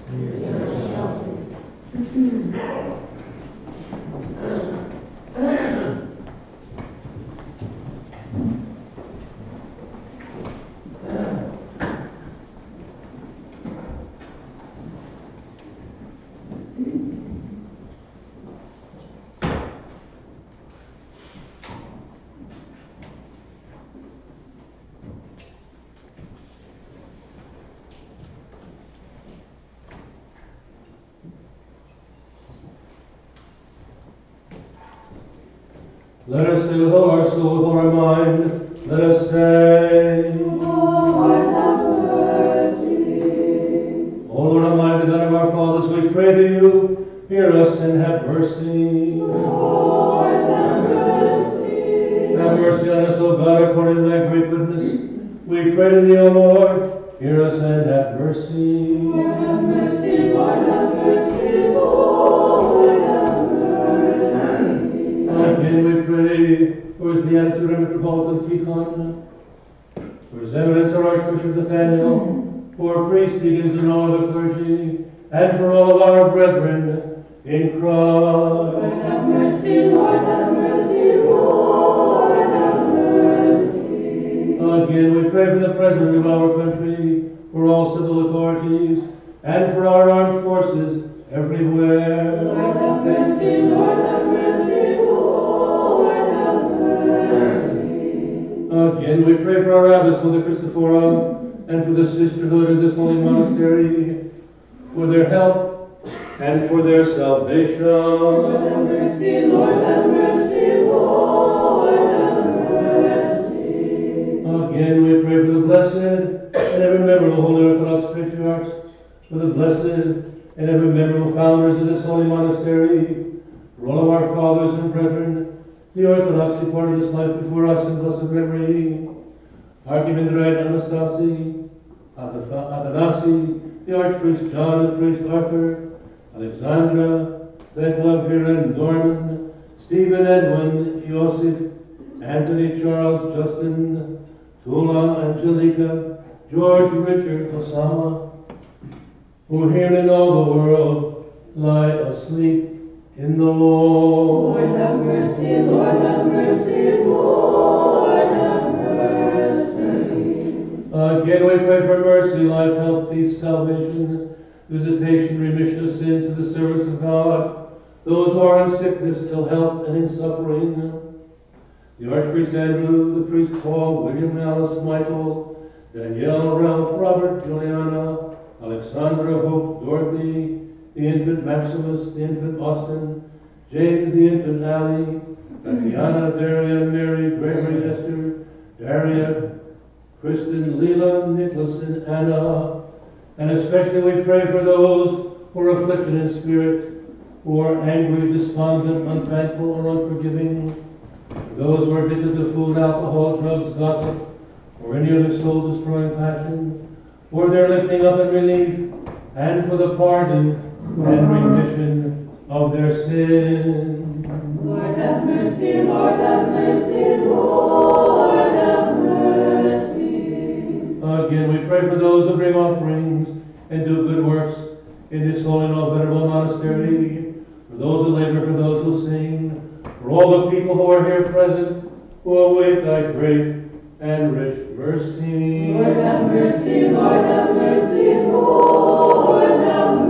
Let us say with all our soul, with all our mind, let us say, Lord, have mercy. O Lord Almighty, God of our fathers, we pray to you, hear us and have mercy. Lord, have mercy. Have mercy on us, O God, according to thy great goodness. We pray to thee, O Lord, hear us and have mercy. Lord, have mercy, Lord, have mercy, Lord, have mercy. Again we pray for his beatitude and Metropolitan Tikhon, for his eminence our Archbishop Nathaniel, for priests, deacons, and all other clergy, and for all of our brethren in Christ. Lord, have mercy, Lord, have mercy, Lord, have mercy. Again we pray for the President of our country, for all civil authorities, and for our armed forces everywhere. Lord, have mercy, Lord, have mercy, Lord, have mercy. Again, we pray for our abbess, Mother Christophora, and for the sisterhood of this holy monastery, for their health and for their salvation. Lord, have mercy, Lord, have mercy, Lord, have mercy. Again, we pray for the blessed and every member of the Holy Orthodox Patriarchs, for the blessed and every member of founders of this holy monastery, for all of our fathers and brethren, the Orthodox departed this life before us in blessed memory, Archimandrite Anastasi, Athanasi, the Archpriest John and Priest Arthur, Alexandra, Thecla, Vera, and Norman, Stephen, Edwin, Joseph, Anthony, Charles, Justin, Tula, Angelica, George, Richard, Osama, who here in all the world lie asleep in the Lord. Lord, have mercy, Lord, have mercy, Lord, have mercy. Again, we pray for mercy, life, health, peace, salvation, visitation, remission of sins to the servants of God, those who are in sickness, ill health, and in suffering. The Archpriest Andrew, the Priest Paul, William, Alice, Michael, Danielle, Ralph, Robert, Juliana, Alexandra, Hope, Dorothy, the infant Maximus, the infant Austin, James, the infant Ali, Tatiana, Daria, Mary, Gregory, Esther, Daria, Kristen, Leela, Nicholas, and Anna. And especially we pray for those who are afflicted in spirit, who are angry, despondent, unthankful, or unforgiving, for those who are addicted to food, alcohol, drugs, gossip, or any other soul-destroying passion, for their lifting up and relief, and for the pardon and remission of their sins. Lord, have mercy, Lord, have mercy, Lord, have mercy. Again, we pray for those who bring offerings and do good works in this holy and all venerable monastery, for those who labor, for those who sing, for all the people who are here present, who await thy great and rich mercy. Lord, have mercy, Lord, have mercy, Lord, have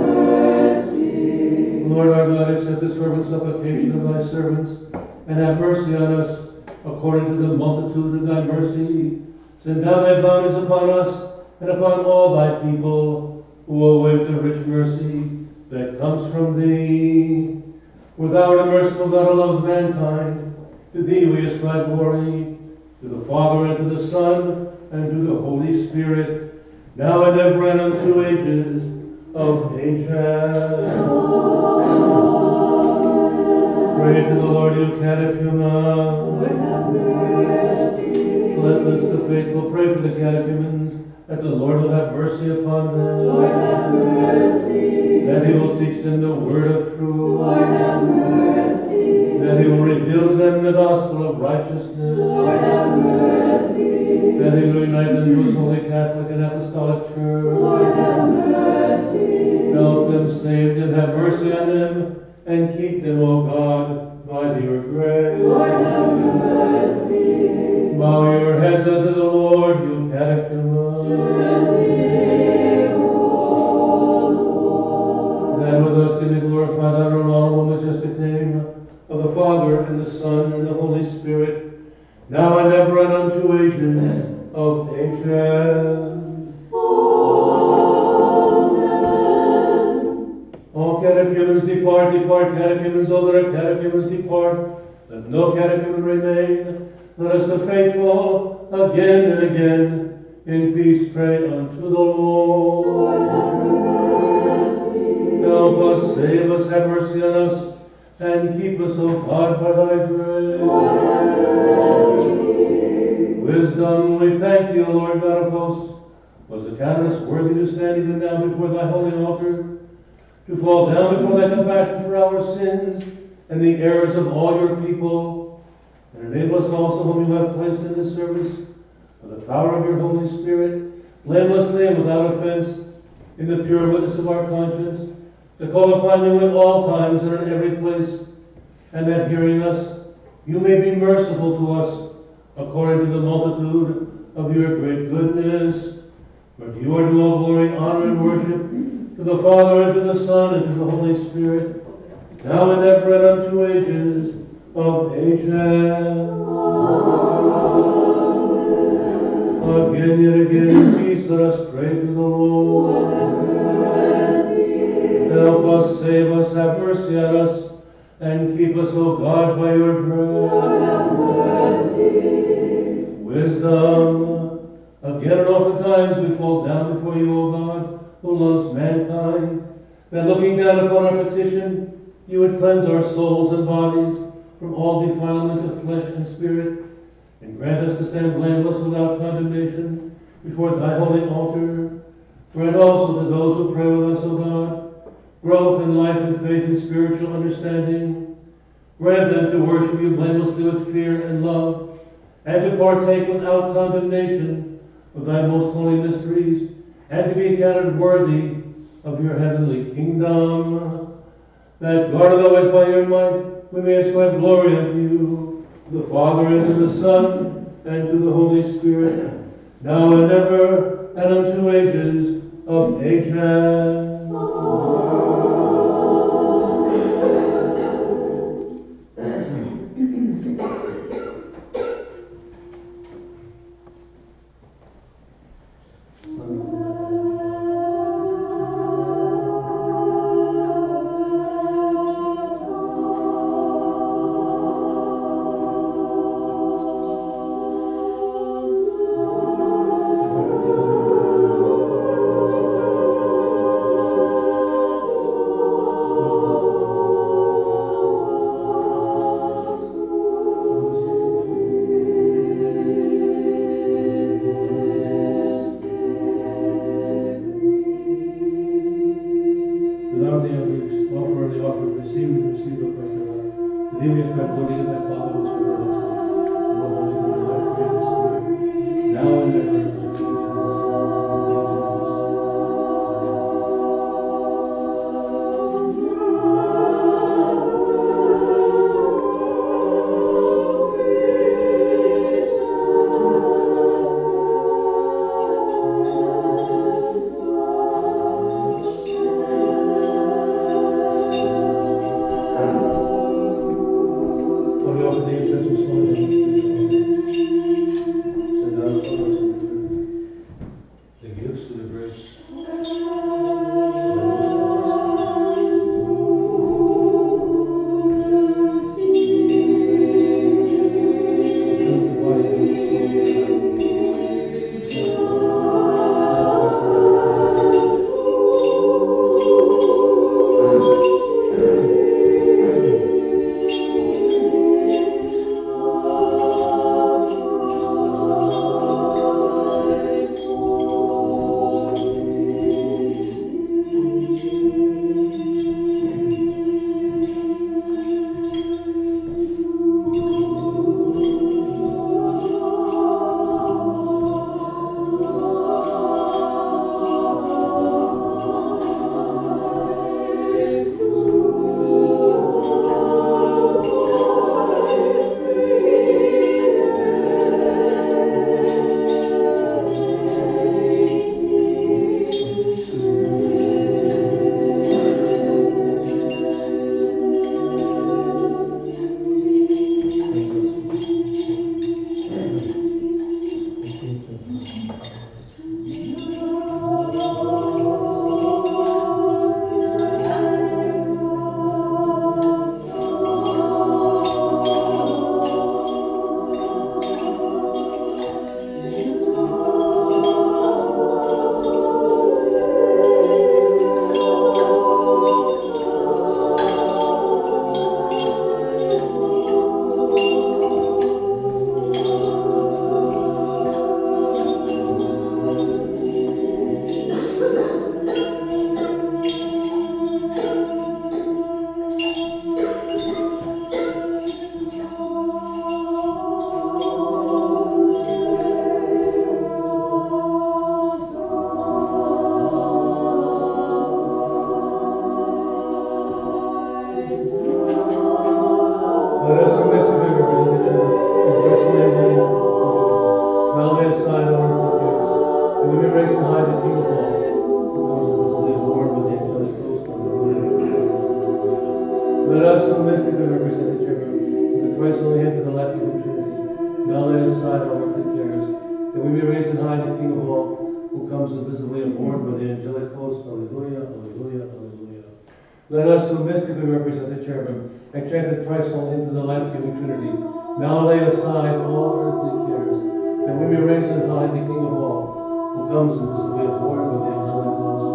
mercy. Lord our God, accept this fervent supplication of thy servants, and have mercy on us, according to the multitude of thy mercy, send down thy bounties upon us and upon all thy people who await the rich mercy that comes from thee. For thou art a merciful God who loves mankind. To thee we ascribe glory, to the Father, and to the Son, and to the Holy Spirit, now and ever, and unto ages of ages. Pray to the Lord, you catechumens. Lord have mercy. Let us, the faithful, pray for the catechumens, that the Lord will have mercy upon them. Lord have mercy. That he will teach them the word of truth. Lord have mercy. That he will reveal to them the gospel of righteousness. Lord have mercy. That he will unite them to his holy Catholic and Apostolic Church. Lord have mercy. Help them, save them, have mercy on them, and keep them, O God, by your grace. Lord have mercy. Bow your heads unto the Lord, you catechumens. That with us can be glorified on our honorable majestic name of the Father, and the Son, and the Holy Spirit, now and ever, and unto ages of ages. All catechumens depart, depart, catechumens, all that are catechumens depart. Let no catechumen remain. Let us, the faithful, again and again, in peace pray unto the Lord. Lord have mercy. Help us, save us, have mercy on us, and keep us, O God, by thy grace. Lord have mercy. Wisdom, we thank thee, O Lord God of hosts, was accounted us worthy to stand even now before thy holy altar, to fall down before thy compassion for our sins and the errors of all your people, and enable us also, whom you have placed in this service, by the power of your Holy Spirit, blamelessly and without offense, in the pure witness of our conscience, to call upon you in all times and in every place, and that hearing us, you may be merciful to us, according to the multitude of your great goodness. For to you are due all glory, honor, and worship, to the Father, and to the Son, and to the Holy Spirit, now and ever, and unto ages of ages. Again, yet again, in peace, let us pray to the Lord. Lord have mercy. Help us, save us, have mercy on us, and keep us, O God, by your grace. Lord have mercy. Wisdom. Again and oftentimes we fall down before you, O God, who loves mankind, that looking down upon our petition, you would cleanse our souls and bodies from all defilement of flesh and spirit, and grant us to stand blameless without condemnation before thy holy altar. Grant also to those who pray with us, O God, growth in life and faith and spiritual understanding. Grant them to worship you blamelessly with fear and love, and to partake without condemnation of thy most holy mysteries, and to be counted worthy of your heavenly kingdom, that, guarded always by your might, we may ascribe glory unto you, to the Father, and to the Son, and to the Holy Spirit, now and ever, and unto ages of ages. mystically represent the cherub, and the Christ only head to the left of the Trinity. Now lay aside all earthly cares, that we may raise and high the King of all, who comes invisibly and born by the angelic host. Alleluia, alleluia, alleluia. Let us, who mystically represent the cherubim, and chant the Christ only into the life-giving Trinity, now lay aside all earthly cares, that we may raise and high the King of all, who comes invisibly and born by the angelic host.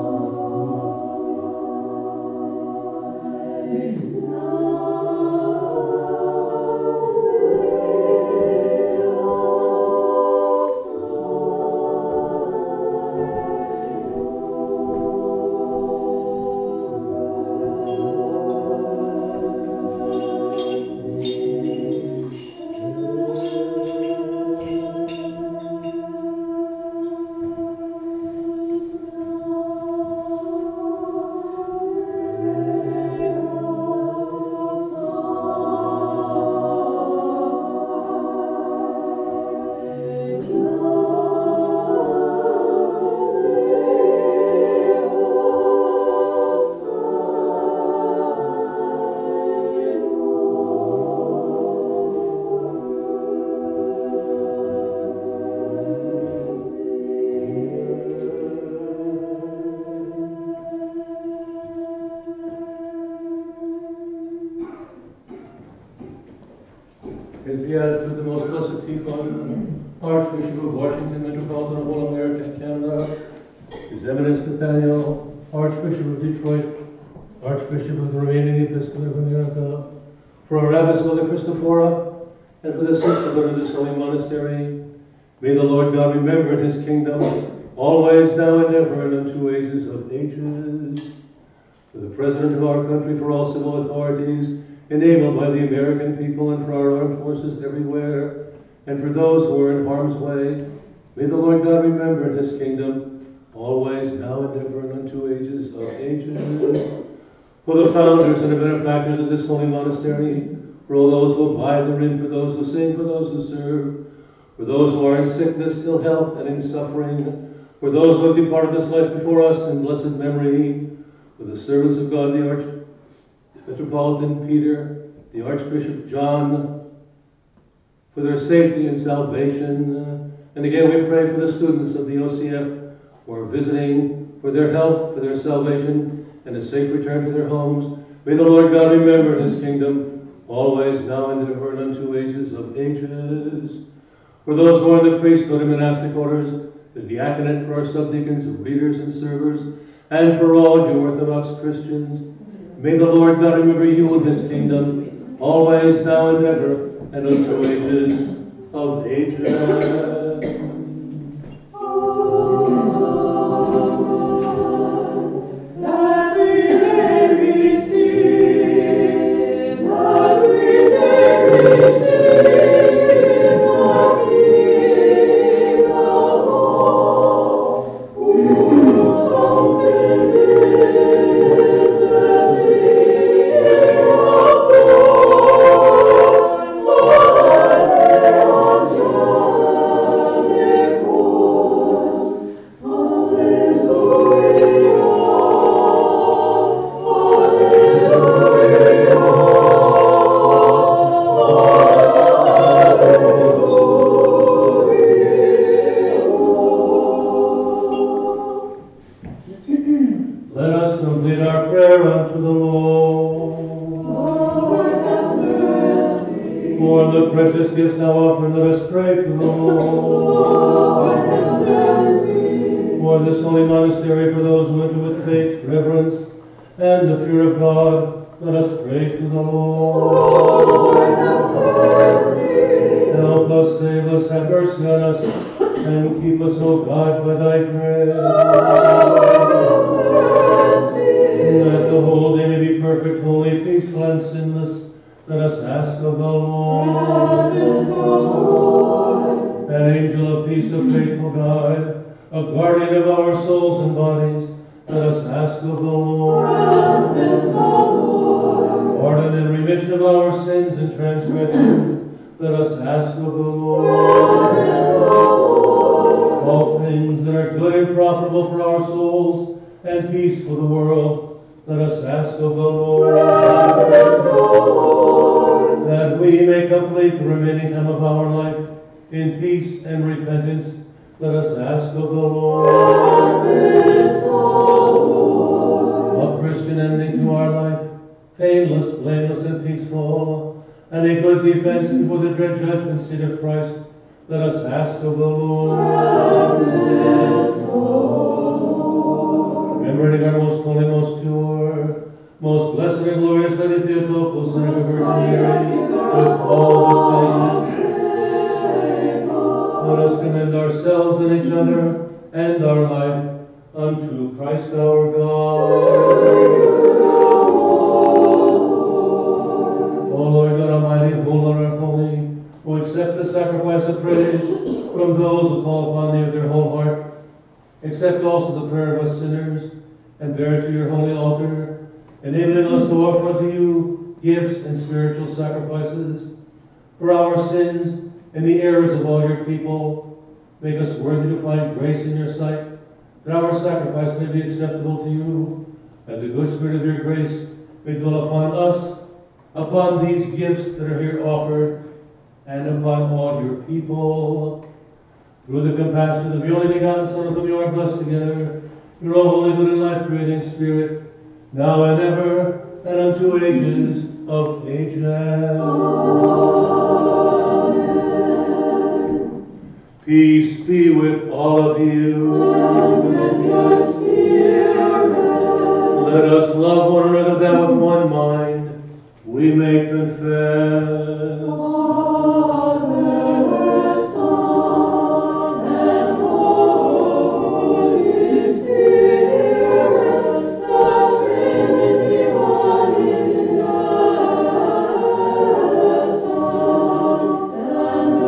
His Beatitude, the most blessed Tikhon, Archbishop of Washington, Metropolitan of all America and Canada, His Eminence Nathaniel, Archbishop of Detroit, Archbishop of the remaining Episcopate of America, for our Rabbis, Mother Christophora, and for the sisterhood of this holy monastery. May the Lord God remember in his kingdom, always, now and ever, and unto ages of ages. For the President of our country, for all civil authorities, enabled by the American people, and for our armed forces everywhere, and for those who are in harm's way, may the Lord God remember in his kingdom, always, now and ever, and unto ages of ages. For the founders and the benefactors of this holy monastery, for all those who abide therein, for those who sing, for those who serve, for those who are in sickness, ill health, and in suffering, for those who have departed this life before us in blessed memory, for the servants of God, the Arch Metropolitan Peter, the Archbishop John, for their safety and salvation. And again, we pray for the students of the O C F who are visiting, for their health, for their salvation, and a safe return to their homes. May the Lord God remember in his kingdom, always, now and ever, and unto ages of ages. For those who are in the priesthood and monastic orders, the diaconate, for our subdeacons, readers, and servers, and for all you Orthodox Christians, may the Lord God remember you in his kingdom, always, now and ever, and unto ages of ages. let us ask of the Lord. Grant this, O Lord. That we may complete the remaining time of our life in peace and repentance, let us ask of the Lord. Grant this, O Lord. A Christian ending to our life, painless, blameless, and peaceful, and a good defense before the dread judgment seat of Christ, let us ask of the Lord. Grant this, O Lord. Remembering our most holy, most pure, most blessed and glorious Lady Theotokos, and the Virgin Mary, with all the saints, let us commend ourselves and each other and our life unto Christ our God. O Lord God Almighty, who alone are holy, who accepts the sacrifice of praise from those who call upon thee with their whole heart, accept also the prayer of us sinners, and bear it to your holy altar, enabling us to offer unto you gifts and spiritual sacrifices. For our sins and the errors of all your people, make us worthy to find grace in your sight, that our sacrifice may be acceptable to you, that the good spirit of your grace may dwell upon us, upon these gifts that are here offered, and upon all your people. Through the compassion of your only begotten Son, of whom you are blessed together, your all holy, good, and life-creating Spirit, now and ever, and unto ages of ages. Amen. Peace be with all of you. And with your spirit. Let us love one another, that with one mind we may confess. Father, Son, and Holy Spirit, the Trinity one in essence and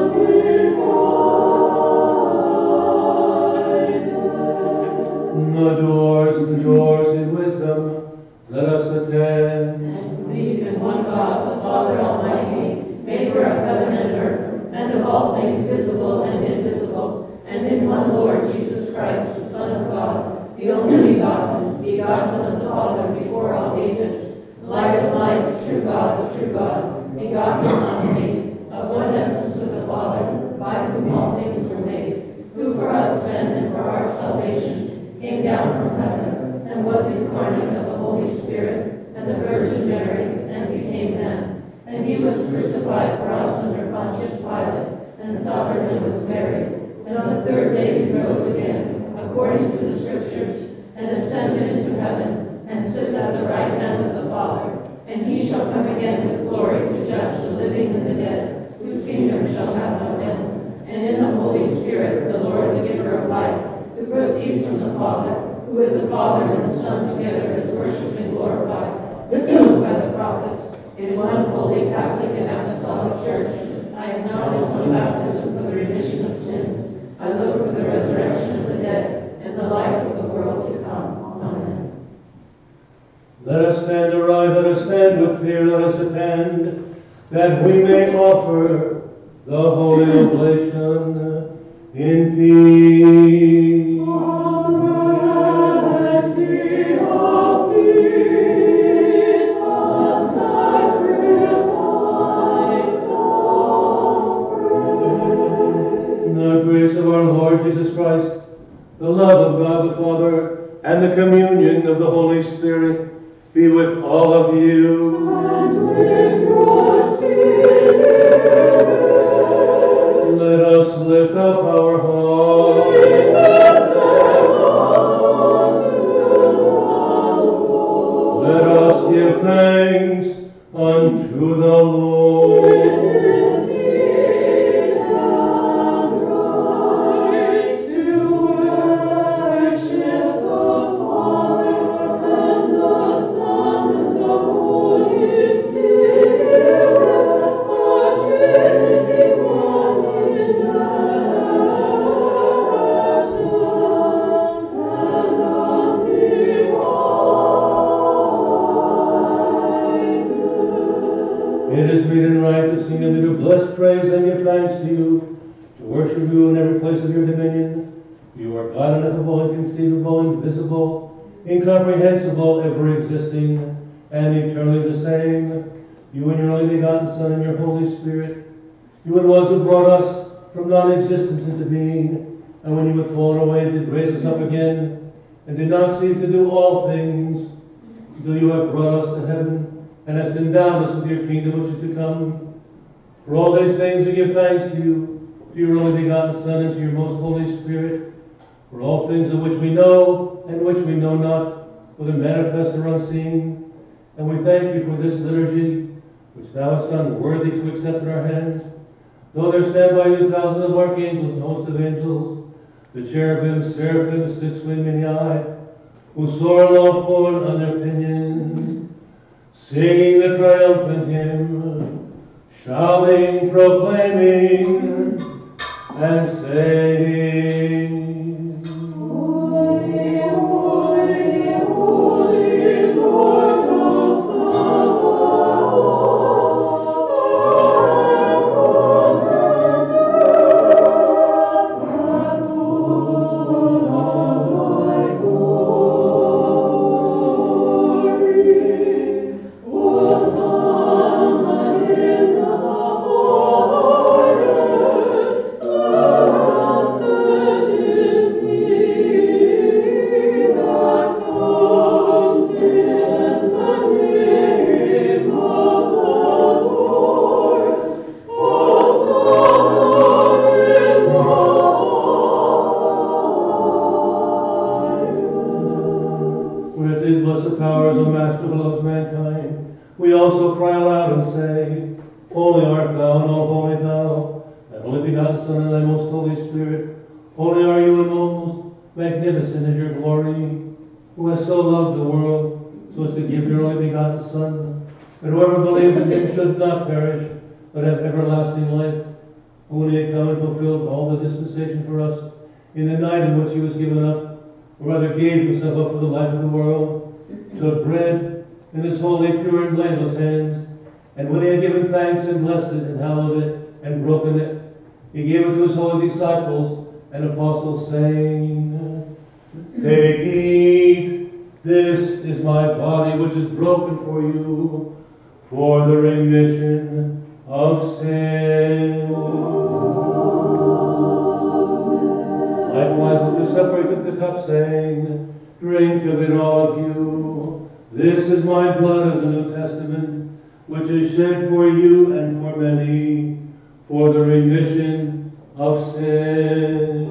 undivided. The doors, the doors in wisdom, let us attend. Believe in one God, the Father Almighty, maker of heaven and earth, and of all things visible and invisible, and in one Lord Jesus Christ, the Son of God, the only begotten, begotten of the Father before all ages, light of light, true God of true God, begotten, not made, of one essence with the Father, by whom all things were made, who for us men and for our salvation came down from heaven, and was incarnate of the Holy Spirit and the Virgin Mary, and became man. And he was crucified for us under Pontius Pilate, and suffered and was buried. And on the third day he rose again, according to the Scriptures, and ascended into heaven, and sits at the right hand of the Father. And he shall come again with glory to judge the living and the dead, whose kingdom shall have no end. And in the Holy Spirit, the Lord, the giver of life, who proceeds from the Father, who with the Father and the Son together is worshipped and glorified, is known by the prophets. In one holy Catholic and Apostolic Church, I acknowledge one baptism for the remission of sins. I look for the resurrection of the dead and the life of the world to come. Amen. Let us stand aright, let us stand with fear, let us attend, that we may offer the holy oblation in peace. Mercy of peace, a sacrifice of praise. The grace of our Lord Jesus Christ, the love of God the Father, and the communion of the Holy Spirit be with all of you. And with your spirit. Let us lift up our hearts. We lift them up to the Lord. Let us give thanks unto the Lord. It is meet and right to worship the Father and the Son and the Holy Spirit, the Trinity one in essence and undivided. It is meet and right to sing and to bless, praise, and give thanks to you, to worship you in every place of your dominion. You are God ineffable, inconceivable, invisible, incomprehensible, ever existing, and eternally the same, you and your only begotten Son and your Holy Spirit, you and ones who brought us from non-existence into being, and when you had fallen away, did raise us up again, and did not cease to do all things, until you have brought us to heaven, and hast endowed us with your kingdom which is to come. For all these things we give thanks to you, to your only begotten Son, and to your most Holy Spirit, for all things of which we know, and which we know not, whether manifest or unseen. And we thank you for this liturgy, which thou hast found worthy to accept in our hands. Though there stand by you thousands of archangels and hosts of angels, the cherubim, seraphim, six-winged in the eye, who soar aloft on their pinions, singing the triumphant hymn, shouting, proclaiming, and saying, Holy, holy, holy, Lord of Sabaoth, should not perish, but have everlasting life, who when he had come and fulfilled all the dispensation for us, in the night in which he was given up, or rather gave himself up for the life of the world, took bread in his holy, pure, and blameless hands, and when he had given thanks and blessed it and hallowed it and broken it, he gave it to his holy disciples and apostles, saying, Take, eat, this is my body which is broken for you, for the remission of sin. Likewise, after supper, he took the cup, saying, Drink of it, all of you. This is my blood of the New Testament, which is shed for you and for many, for the remission of sin.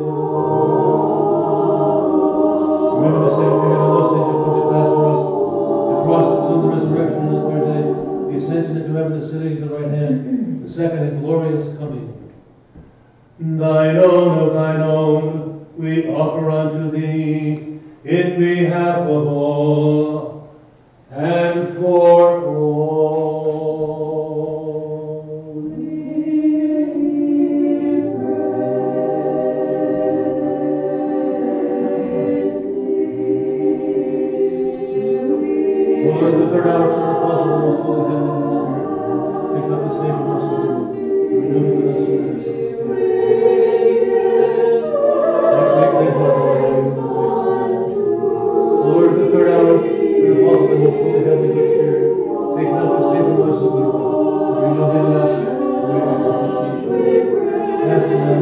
Remember the same thing of those things that come to pass for us, the cross, the tomb, the resurrection, and the third day, the ascension into heaven, the sitting at the right hand, the second and glorious coming. Thine own of thine own we offer unto thee, in behalf of all, and for all. Lord, the third hour, Son of God, the most holy heavenly Spirit, take up the same from us, Lord, and renew him in us in the Lord, the third hour, through the apostle, the most holy heavenly good Spirit, take not the same from us, O good Lord, and renew him in us, and make us supplication. Cast him down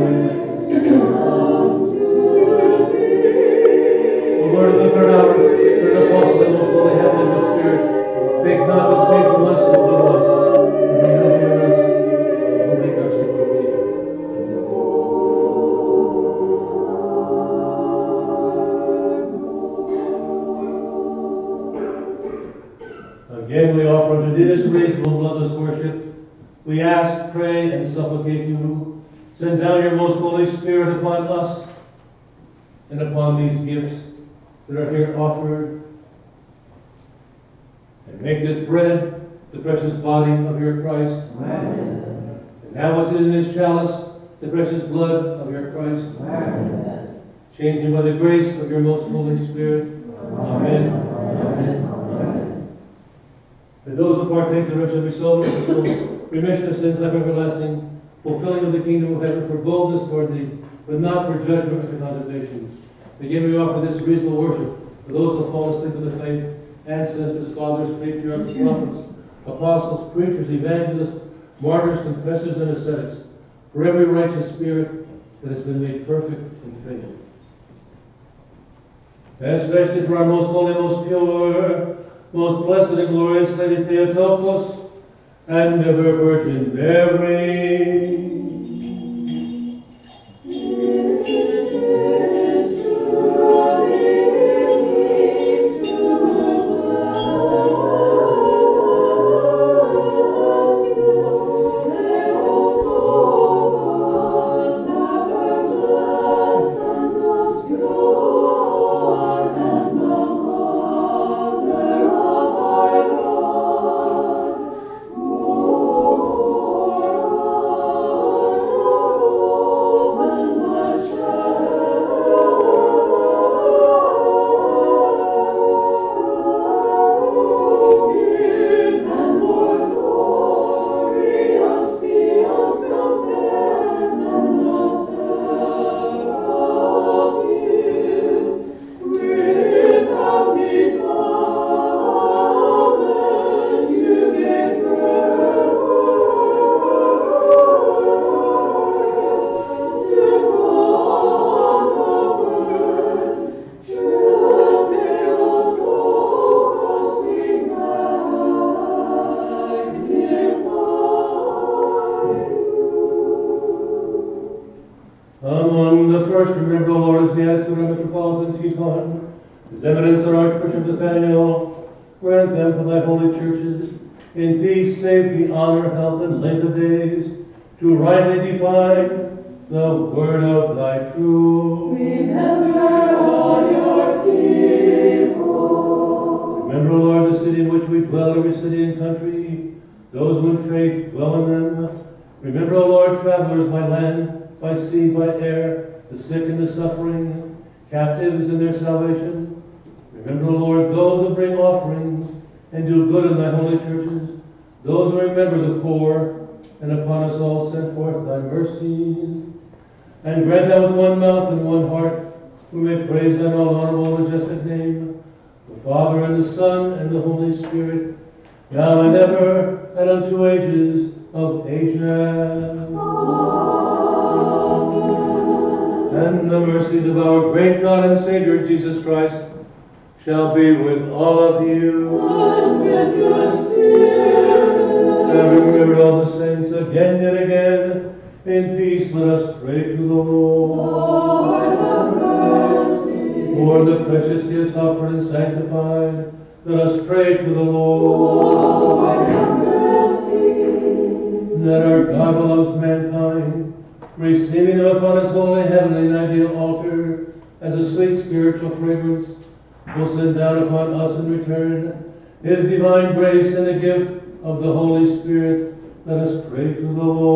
O Lord, of the third hour, through the apostle, the most holy heavenly good Spirit, take not the same from us, O good Lord, and renew him in us, and make our supplication. Again, we offer unto thee this reasonable, bloodless worship. We ask, pray, and supplicate you. Send down your most Holy Spirit upon us and upon these gifts that are here offered. And make this bread the precious body of your Christ. Amen. And now what's in this chalice, the precious blood of your Christ. Amen. Changing by the grace of your most Holy Spirit. Amen. Amen. And those who partake thereof shall be soul, remission of sins, life everlasting, fulfilling of the kingdom of heaven, for boldness toward thee, but not for judgment or condemnation. Again we offer this reasonable worship for those who fall asleep in the faith, ancestors, fathers, patriarchs, prophets, apostles, preachers, evangelists, martyrs, confessors, and ascetics, for every righteous spirit that has been made perfect in faith. Especially for our most holy, most pure, most blessed and glorious Lady Theotokos, and ever Virgin Mary. Among the first, remember, O Lord, as Beatitude our Metropolitan Teton, His Eminence our Archbishop Nathaniel, grant them for thy holy churches, in peace, safety, honor, health, and length of days, to rightly define the word of thy truth. Remember all your people. Remember, O Lord, the city in which we dwell, every city and country, those who in faith dwell in them. Remember, O Lord, travelers by land, by sea, by air, the sick and the suffering, captives in their salvation. Remember, O Lord, those who bring offerings and do good in thy holy churches, those who remember the poor, and upon us all send forth thy mercies. And grant that with one mouth and one heart we may praise thy all honorable and majestic name, the Father and the Son and the Holy Spirit, now and ever, and unto ages of ages. And the mercies of our great God and Savior Jesus Christ shall be with all of you. And with your spirit. Having remembered all the saints again and again, in peace let us pray to the Lord. Lord, have mercy. For the precious gifts offered and sanctified, let us pray to the Lord. Lord, have mercy. That our God who loves mankind, receiving them upon his holy, heavenly, and ideal altar, as a sweet spiritual fragrance, will send down upon us in return his divine grace and the gift of the Holy Spirit. Let us pray to the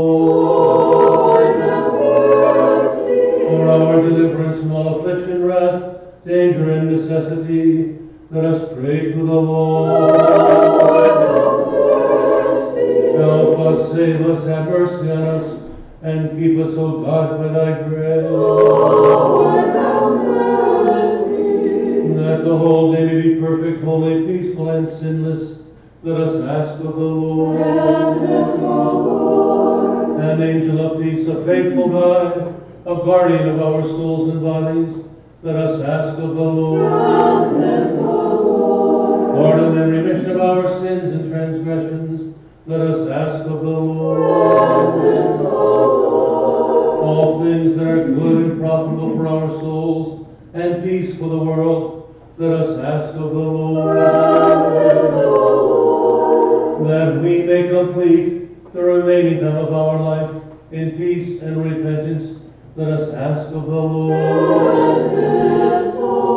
Lord. Lord, have mercy. For our deliverance from all affliction, wrath, danger, and necessity, let us pray to the Lord. Lord, have mercy. Help us, save us, have mercy on us, and keep us, O God, by thy grace. Lord, have mercy. That the whole day may be perfect, holy, peaceful, and sinless, let us ask of the Lord. Grant us, O Lord. An angel of peace, a faithful guide, a guardian of our souls and bodies, let us ask of the Lord. Grant us, O Lord. Pardon and remission of our sins and transgressions, let us ask of the Lord. Grant us, O Lord. All things that are good and profitable for our souls, and peace for the world, let us ask of the Lord. Grant us, O Lord. That we may complete the remaining time of our life in peace and repentance, let us ask of the Lord. Grant us, O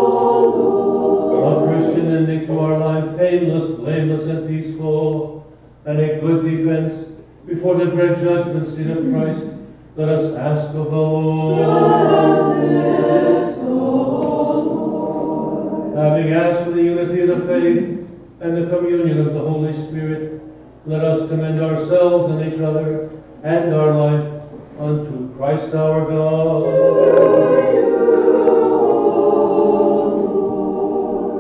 Lord. A Christian ending to our life, painless, blameless, and peaceful, and a good defense before the dread judgment seat of Christ, let us ask of the Lord. Grant us, O Lord. Having asked for the unity of the faith and the communion of the Holy Spirit, let us commend ourselves and each other and our life unto Christ our God.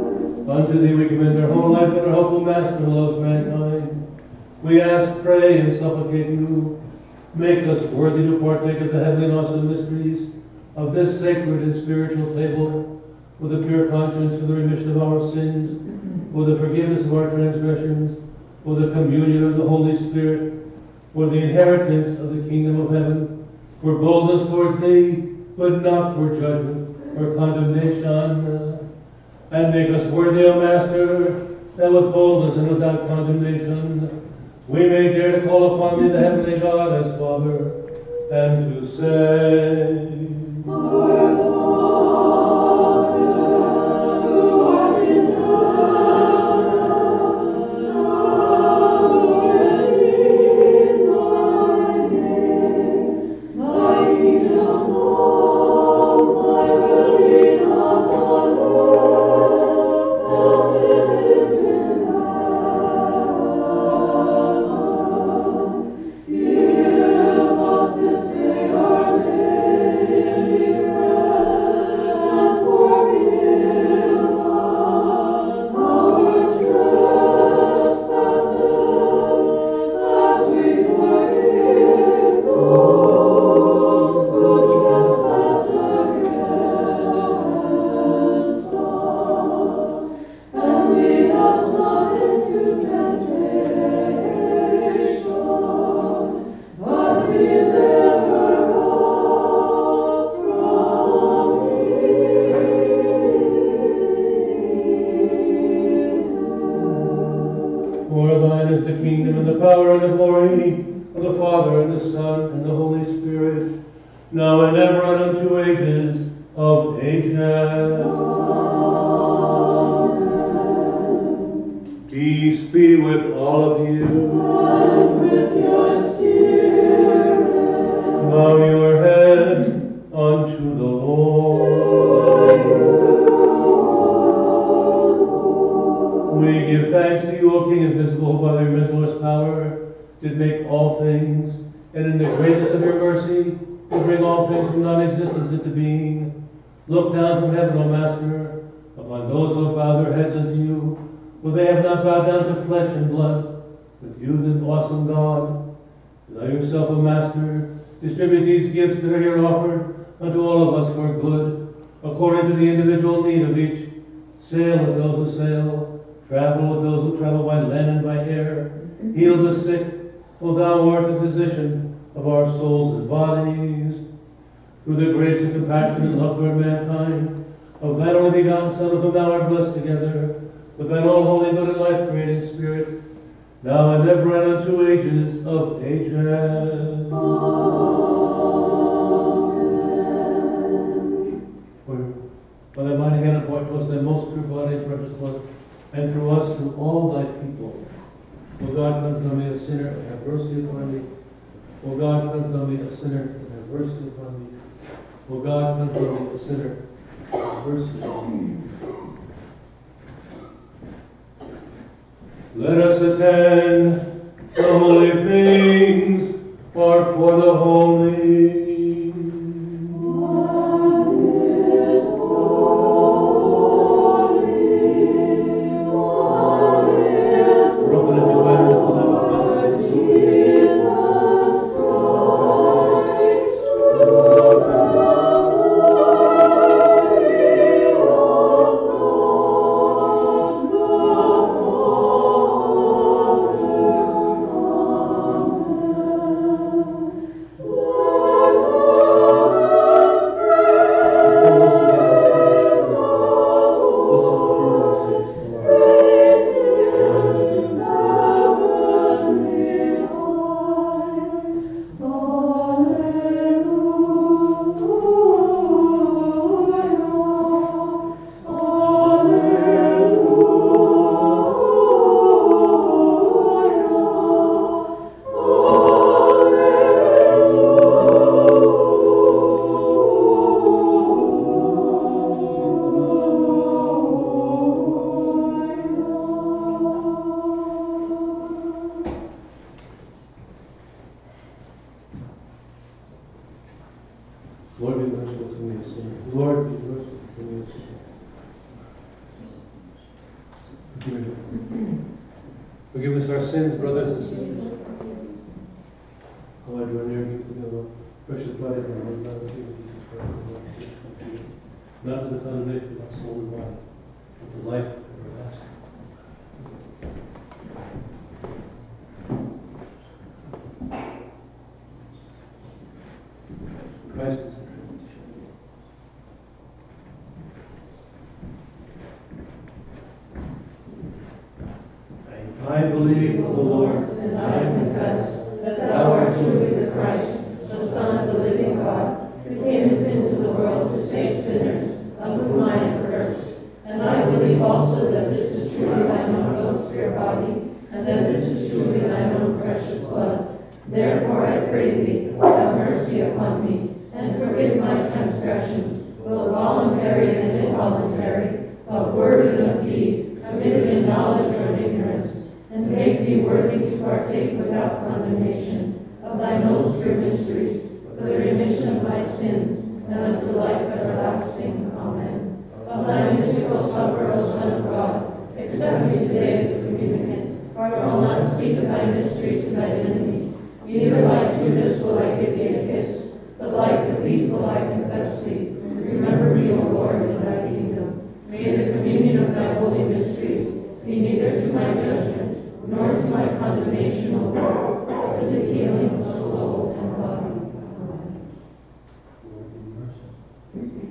Unto thee we commend our whole life and our hopeful Master who loves mankind. We ask, pray, and supplicate you, make us worthy to partake of the heavenly and awesome mysteries of this sacred and spiritual table, with a pure conscience for the remission of our sins, for the forgiveness of our transgressions, for the communion of the Holy Spirit, for the inheritance of the kingdom of heaven, for boldness towards thee, but not for judgment or condemnation. And make us worthy, O Master, that with boldness and without condemnation we may dare to call upon thee, the heavenly God, as Father, and to say, Our Father, who art in heaven, hallowed be thy name. Thy kingdom come, thy will be done on earth as it is in heaven. Give us this day our daily bread, and forgive us our trespasses, as we forgive those who trespass against us. And lead us not into temptation, but deliver us from evil. For thine is the kingdom and the power and the glory of the Father and the Son and the Holy Spirit, now and ever and unto ages of ages. Peace be with all of you. And with your spirit, Bow your heads unto the Lord. We give thanks to you, O King invisible, who by your measureless power did make all things, and in the greatness of your mercy did bring all things from non-existence into being. Look down from heaven, O Master, upon those who bow their heads unto you, for they have not bowed down to flesh and blood, but you, the awesome God. Thou yourself, O Master, distribute these gifts that are here offered unto all of us for good, according to the individual need of each. Sail with those who sail, travel with those who travel by land and by air. Heal the sick, for thou art the physician of our souls and bodies. Through the grace and compassion and love toward mankind, of thine only begotten Son, with whom thou art blessed together, with thine all holy, good, and life-creating Spirit, now and ever and unto ages of ages. For by thy mighty hand apart to us thy most pure body and precious blood, and through us to all thy people. O God, cleanse thou me a sinner, and have mercy upon me. O God, cleanse thou me a sinner, and have mercy upon me. O God, cleanse thou me a sinner, and have mercy upon me. Let us attend the holy things are for the holy. Lord, be merciful to me, a sinner. Lord, be merciful to me, a sinner. Forgive us our sins, brothers and sisters. Oh, I draw near you to the precious blood of our Lord, God, and Jesus Christ, the Lord, Jesus Christ, not to the condemnation of our soul and body, but to life everlasting. Christ is the I believe, O Lord, And I confess that thou art truly the Christ, the Son of the living God, who camest into the world to save sinners, of whom I am first. And I believe also that this is truly thine own most pure body, and that this is truly thine own precious blood. Therefore I pray thee, have mercy upon me, and forgive my transgressions, both voluntary and involuntary, of word and of deed, committed in knowledge or in ignorance, and make me worthy to partake without condemnation of thy most pure mysteries, for the remission of my sins, and unto life everlasting. Amen. Of thy mystical supper, O Son of God, accept me today as a communicant, for I will not speak of thy mystery to thine enemies, neither like Judas will I give thee a kiss, but like the thief will I confess thee. Remember me, O Lord, in thy kingdom. May the communion of thy holy mysteries be neither to my judgment, nor to my condemnation, O Lord, but to the healing of soul and body. Amen. Lord, be merciful.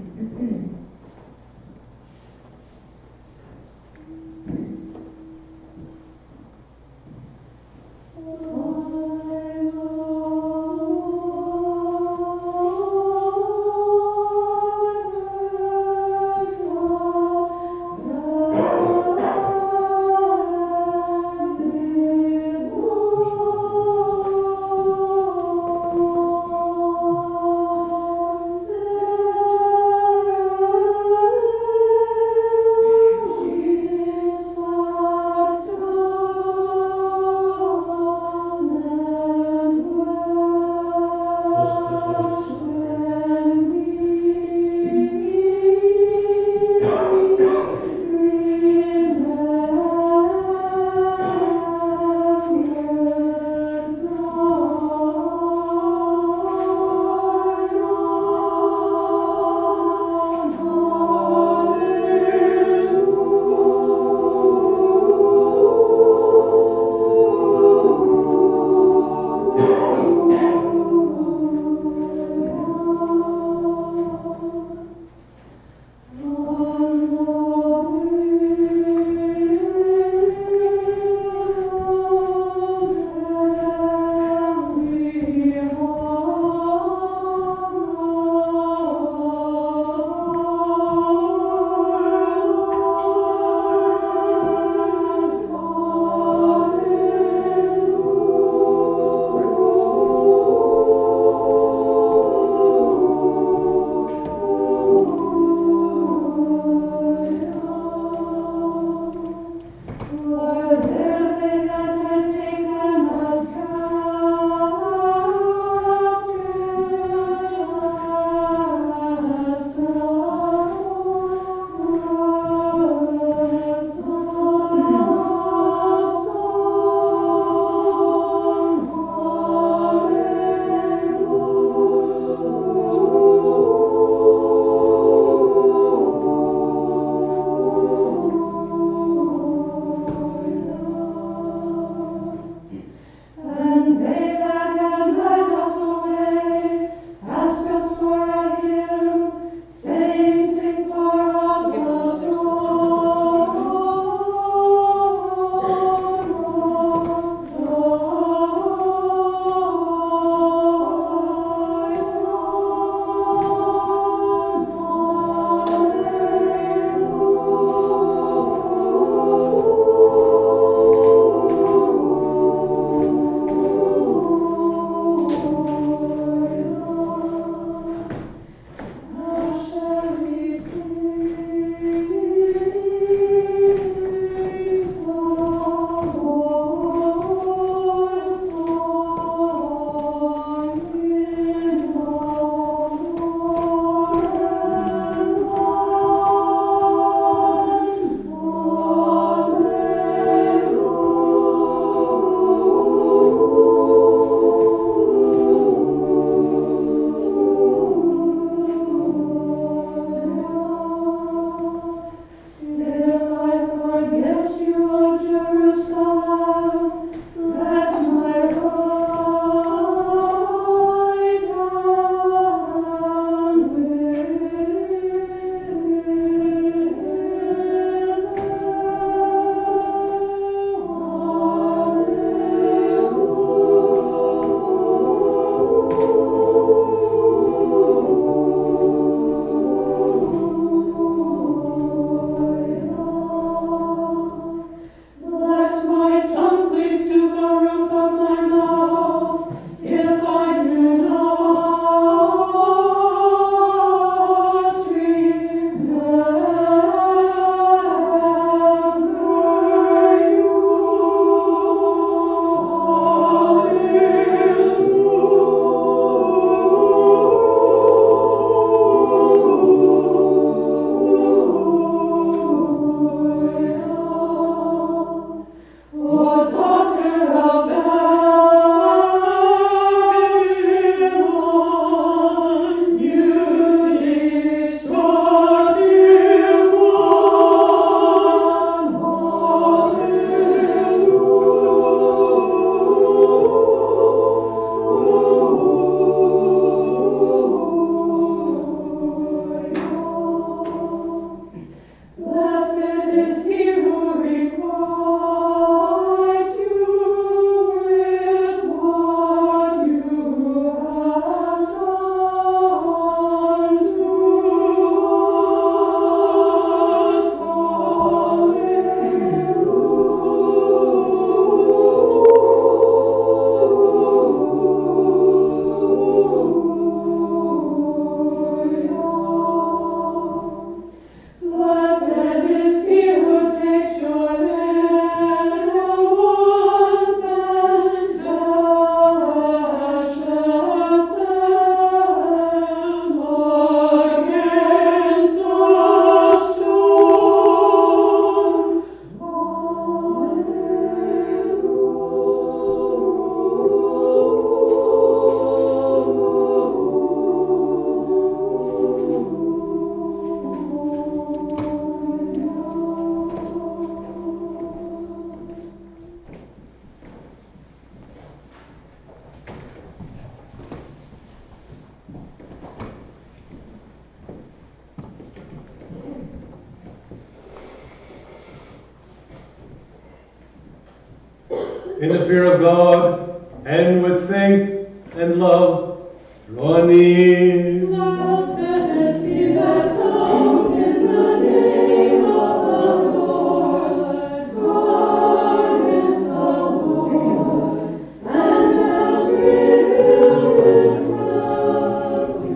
In the fear of God, and with faith and love, draw near. Blessed is he that comes in the name of the Lord. God is the Lord, and has revealed himself to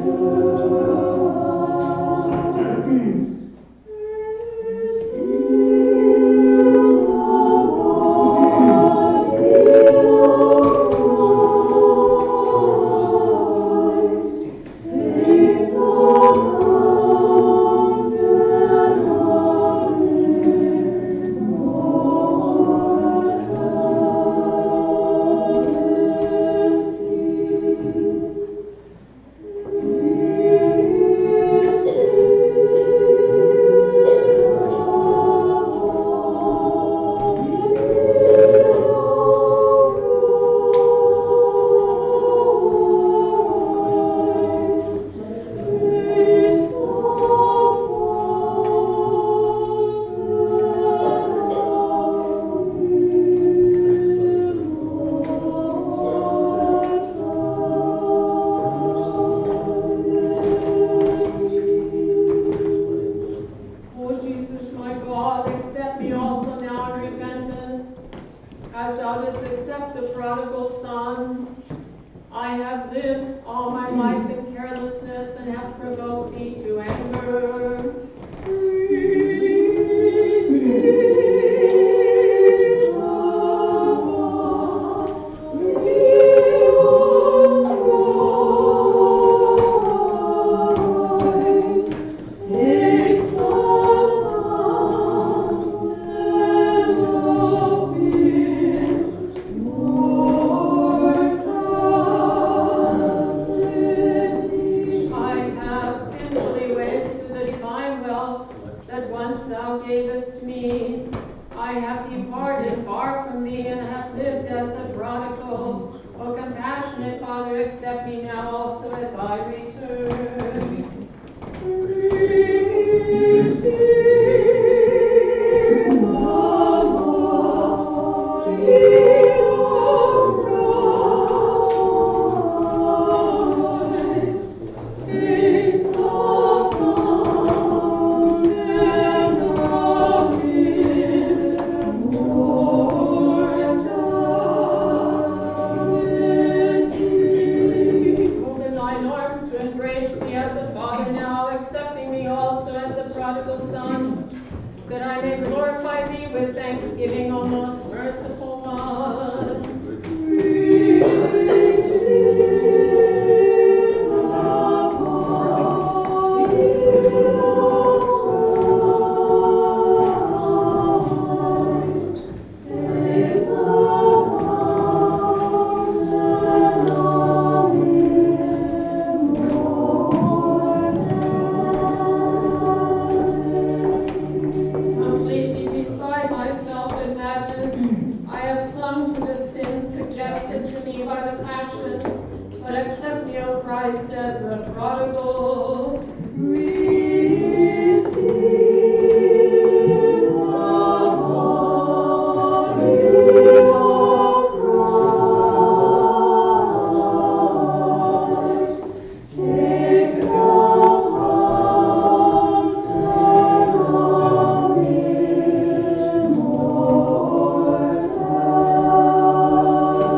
us. As thou didst accept the prodigal son, I have lived all my life in carelessness and have provoked thee to anger.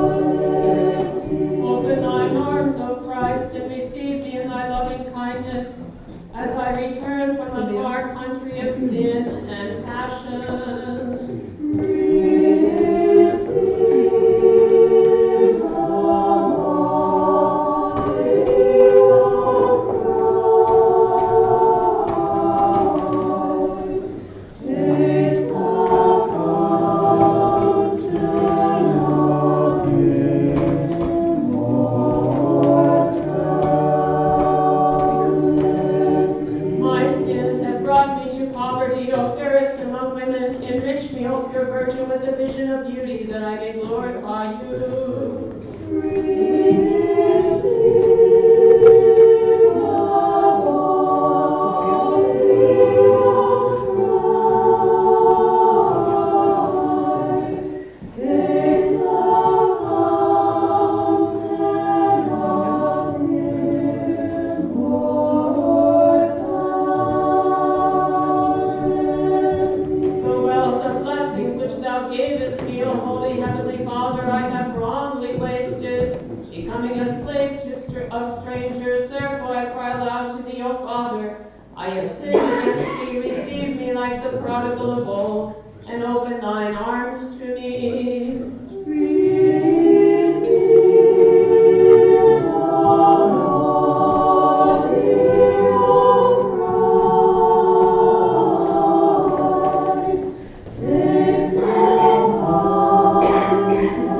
Christ, and receive me in thy loving kindness. I have sinned against thee, receive me like the prodigal of old, and open thine arms to me. Receive, O Lord, ear of Christ. Fix them on the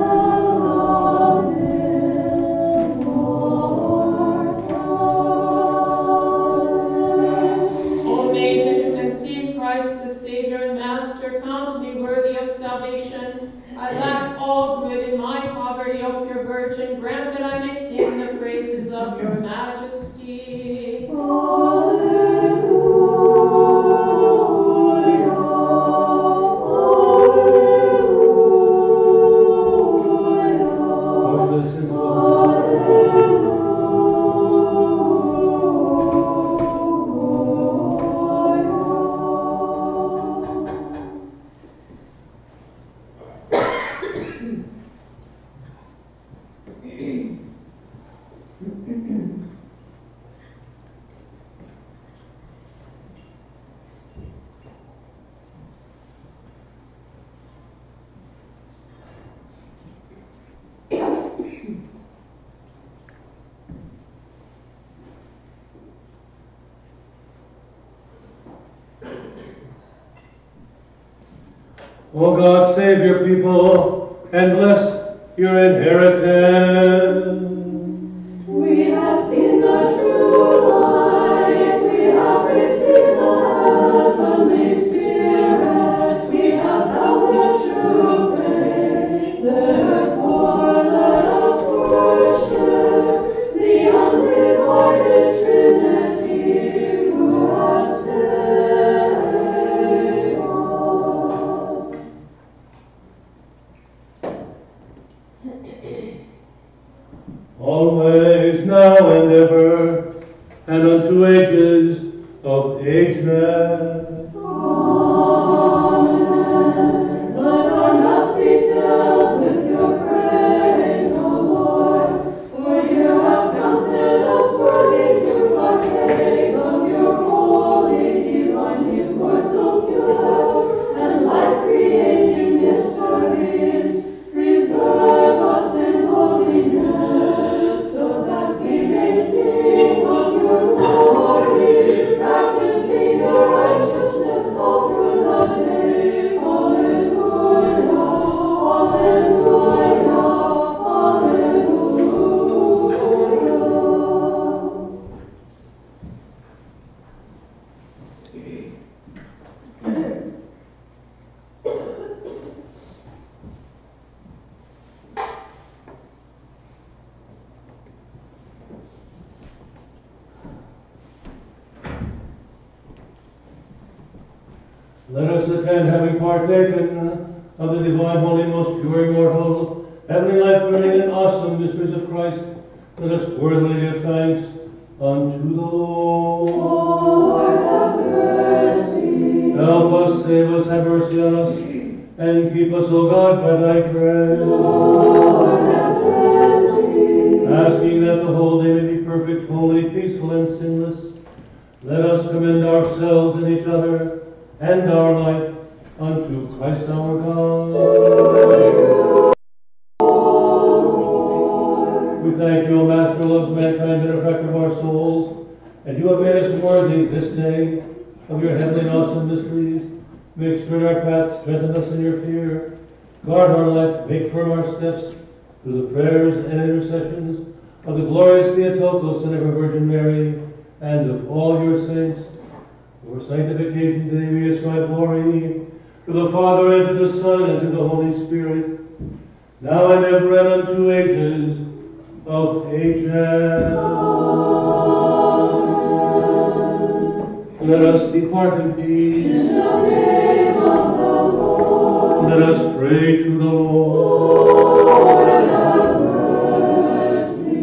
O maiden who conceived Christ the Savior and Master, count me worthy of salvation. I lack all good in my poverty, O pure Virgin. Grant that I may sing the praises of your majesty. O God, save your people and bless your inheritance. We have seen the true light, we have received the heavenly Spirit, we have found the true faith. Therefore let us worship the undivided Trinity who has saved us. Always, now and ever, and unto ages of ages. Amen. Let our mouths be filled with your praise, O Lord, for you have counted us worthy to partake of your holy, divine, immortal, pure, and life-creating mysteries. Preserve us in holiness, so that we may sing of your glory, practicing your righteousness all through the day. Alleluia, alleluia, alleluia. Let us attend, having partaken of the divine, holy, most pure, immortal, heavenly, life-burning, and awesome mysteries of Christ. Let us worthily give thanks unto the Lord. Lord, have mercy. Help us, save us, have mercy on us, and keep us, O God, by thy grace. Lord, have mercy. Asking that the whole day may be perfect, holy, peaceful, and sinless, let us commend ourselves and each other and our life unto Christ our God. We thank you, O Master, who loves mankind, benefactor of our souls, and you have made us worthy this day of your heavenly and awesome mysteries. Make straight our paths, strengthen us in your fear, guard our life, make firm our steps through the prayers and intercessions of the glorious Theotokos and ever Virgin Mary, and of all your saints. For sanctification today we ascribe glory to the Father, and to the Son, and to the Holy Spirit, now and ever, and unto ages of ages. Amen. Let us depart in peace. In the name of the Lord. Let us pray to the Lord. Lord, have mercy.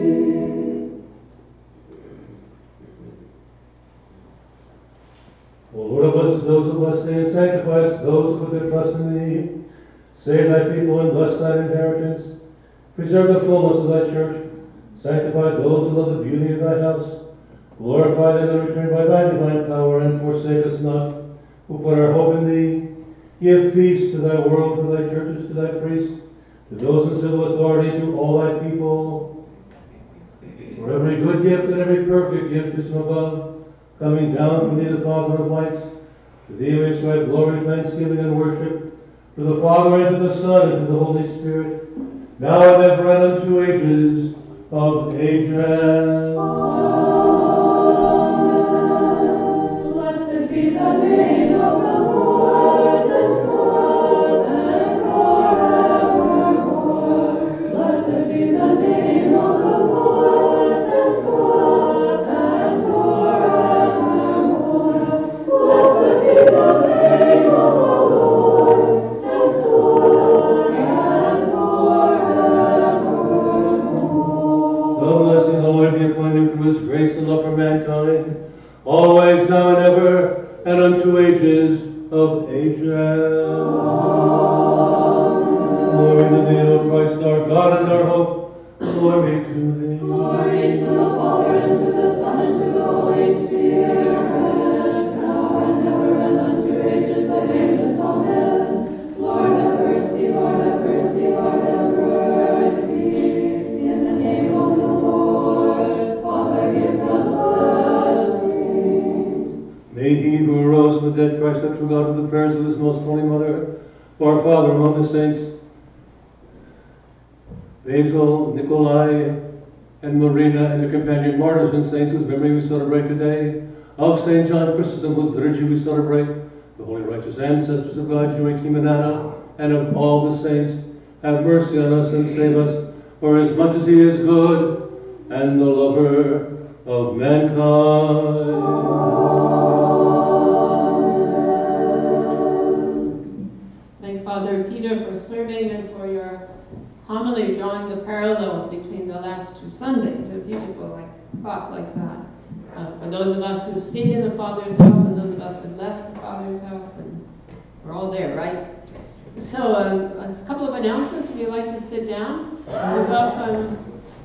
O Lord, bless those who bless thee, and sanctify those who put their trust in thee. Save thy people and bless thine inheritance. Preserve the fullness of thy church. Sanctify those who love the beauty of thy house. Glorify them and return by thy divine power, and forsake us not, who put our hope in thee. Give peace to thy world, to thy churches, to thy priests, to those in civil authority, to all thy people. For every good gift and every perfect gift is from above, coming down from thee, the Father of lights. To thee we ascribe glory, thanksgiving, and worship, to the Father, and to the Son, and to the Holy Spirit, now and ever, and unto ages of ages. Blessed be the name of the Lord, henceforth and forevermore. Blessed be the name of the Lord, henceforth and forevermore. Blessed be the name of the Lord, henceforth and forevermore. The blessing of the Lord be upon you through his grace and love for mankind, always, now and ever, and unto ages of ages. Glory to thee, O Christ, our God and our hope. Glory to thee. Glory to the Father, and to the Son, and to the Holy Spirit, now and ever, and unto ages of ages. Amen. Lord have mercy, Lord have mercy, Lord have mercy. In the name of the Lord, Father, give God blessing. May he who arose from the dead, Christ, the true God, of the prayers of his most holy mother, our Father among the saints, Basil, Nikolai, and Marina, and their companion martyrs and saints whose memory we celebrate today, of Saint John Chrysostom, whose liturgy we celebrate, the holy righteous ancestors of God, Joachim and Anna, and of all the saints, have mercy on us and save us, for as much as he is good and the lover of mankind. Thank Father Peter for serving and for your homily drawing the parallels between the last two Sundays. A beautiful like, thought like that. Uh, for those of us who've stayed in the Father's house and those of us who've left the Father's house, and we're all there, right? So um, a couple of announcements. If you'd like to sit down, we welcome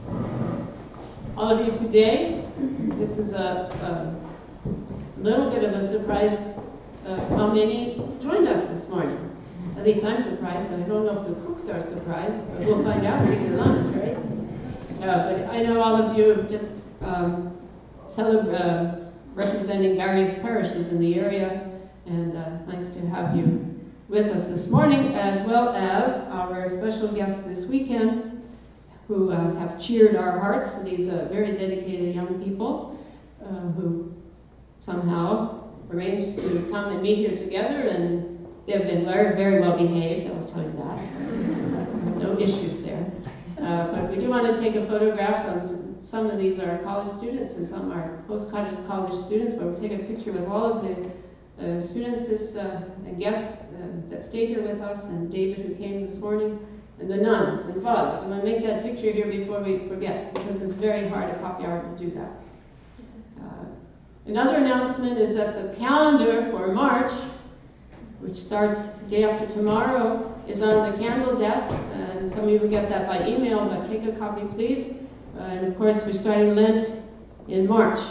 all of you today. This is a, a little bit of a surprise uh, how many joined us this morning. At least I'm surprised. I don't know if the cooks are surprised, but we'll find out when we get lunch, right? Uh, but I know all of you just um, celeb- uh, representing various parishes in the area, and uh, nice to have you with us this morning, as well as our special guests this weekend, who uh, have cheered our hearts. These uh, very dedicated young people uh, who somehow arranged to come and meet here together, and they've been very, very well behaved, I will tell you that. No issues there. Uh, but we do want to take a photograph of some, some of these are college students and some are post-cottage college students, but we'll take a picture with all of the uh, students this, uh, and guests uh, that stayed here with us, and David who came this morning, and the nuns and fathers. I'm going to make that picture here before we forget, because it's very hard at Copy Art to do that. Uh, another announcement is that the calendar for March, which starts the day after tomorrow, is on the candle desk, and some of you will get that by email, but take a copy, please. Uh, and of course, we're starting Lent in March.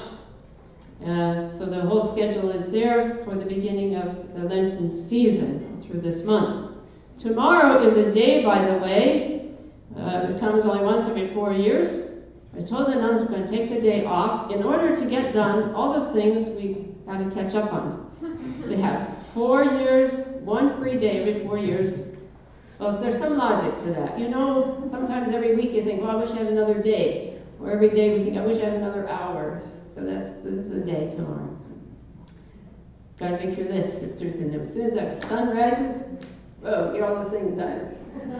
Uh, so the whole schedule is there for the beginning of the Lenten season through this month. Tomorrow is a day, by the way, uh, it comes only once every four years. I told the nuns we're going to take the day off in order to get done all those things we got to catch up on. We have four years, one free day every four years. Well, there's some logic to that. You know, sometimes every week you think, well, I wish I had another day. Or every day we think, I wish I had another hour. So that's this is a day tomorrow. Got to make your list, sisters. And as soon as the sun rises, oh, get all those things done.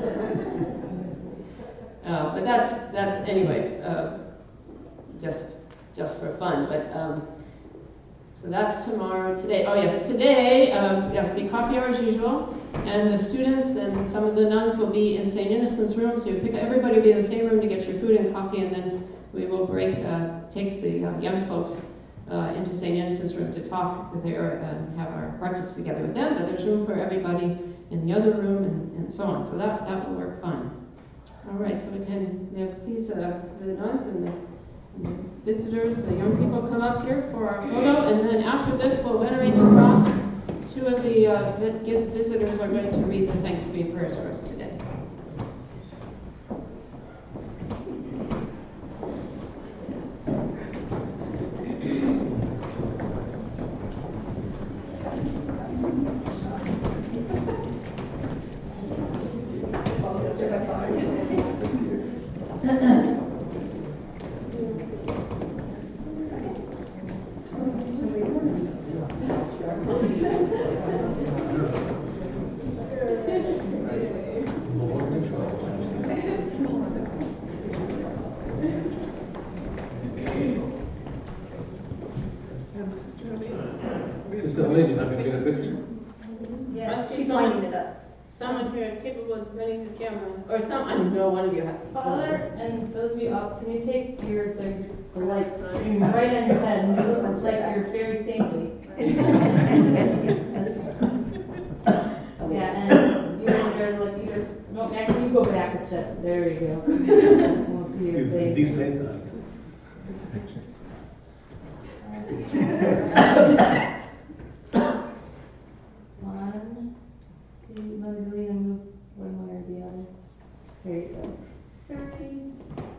uh, but that's that's anyway, uh, just just for fun. But um, so that's tomorrow. Today, oh yes, today um, yes, be coffee hour as usual, and the students and some of the nuns will be in Saint Innocent's room. So you pick everybody will be in the same room to get your food and coffee, and then we will break, uh, take the uh, young folks uh, into Saint Innocent's room to talk there and have our breakfast together with them. But there's room for everybody in the other room, and, and so on. So that that will work fine. All right. So we can we have please uh, the nuns and the Visitors, the young people come up here for our photo, and then after this, we'll venerate the cross. Two of the uh, vi- visitors are going to read the Thanksgiving prayers for us today. Sister Helene, you'd like to get a picture? Must be She's someone- winding it up. Someone here capable of running the camera, or some, I know one of you has to. Father, and those of you up, can you take your, the, the light stream right on your head and do it looks like you're very saintly? Yeah, and you over there, like, you just, no, actually, you go back a step, there you go. Just won't see your You face. desensitized. One, two, let me lean and move one way or the other. There you go. Three.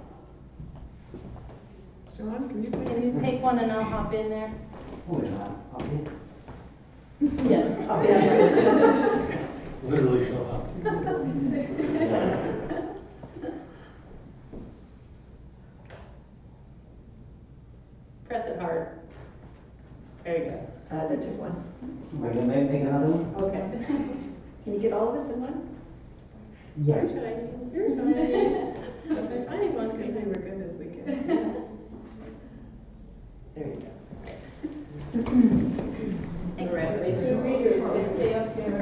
Sean, can you put Can you take one and I'll hop in there? Oh, yeah, I'll be. Yes. I'll be up. Literally show up. Press it hard. There you go. Uh, that took one. We're gonna make, make another one? Okay. Can you get all of us in one? Yeah. You're shining, you're shining. If I find ones, because they were good this weekend. There you go. All right, the two readers, they stay up here.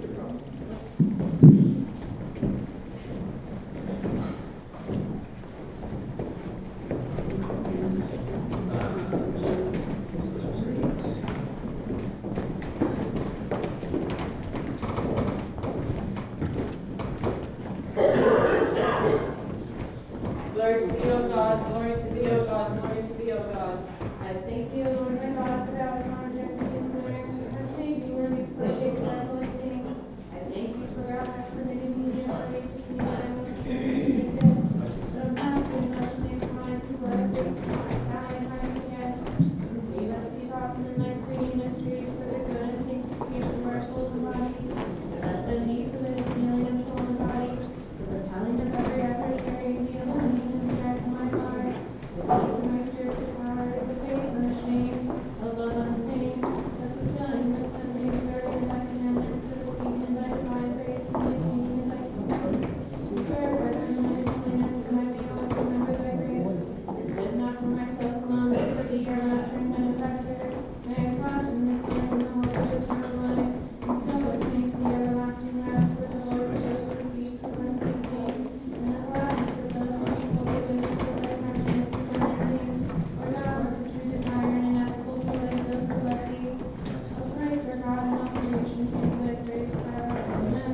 Glory to thee, O God, glory to thee, O God, glory to thee, O God. I thank you, Lord my God, for thou hast not rejected me, sinner, and hast made me worthy to partake of thy holy things. I thank thee for thou hast permitted me the authority to see that I was carried in this. But I'm asking much mankind who are saints, Italian Christ again, who gave us these awesome and life-bringing mysteries for the good and sanctification of our souls and bodies. Let them be for the healing of soul and body, for the repelling of every adversary, the illumining and the eyes of my heart, the peace of my spiritual powers, the faith unashamed, the love unfeigned, the fulfilling of something deserving of thy commandments, the receiving in thy divine grace, and maintaining in thy commandments. Serve by thy anointed holiness, and I may always remember thy grace, and live not for myself alone, but for thee, our master and benefactor. May I pass from this life in the hope of eternal life, and so attain to the everlasting rest, where the Lord shows the peace with unceasing, and the gladness of those people who witness to thy righteousness is unending. For thou art the true desire and ineffable joy of those who love thee. O Christ, our God, and all creation, sing thy praise forever. Amen.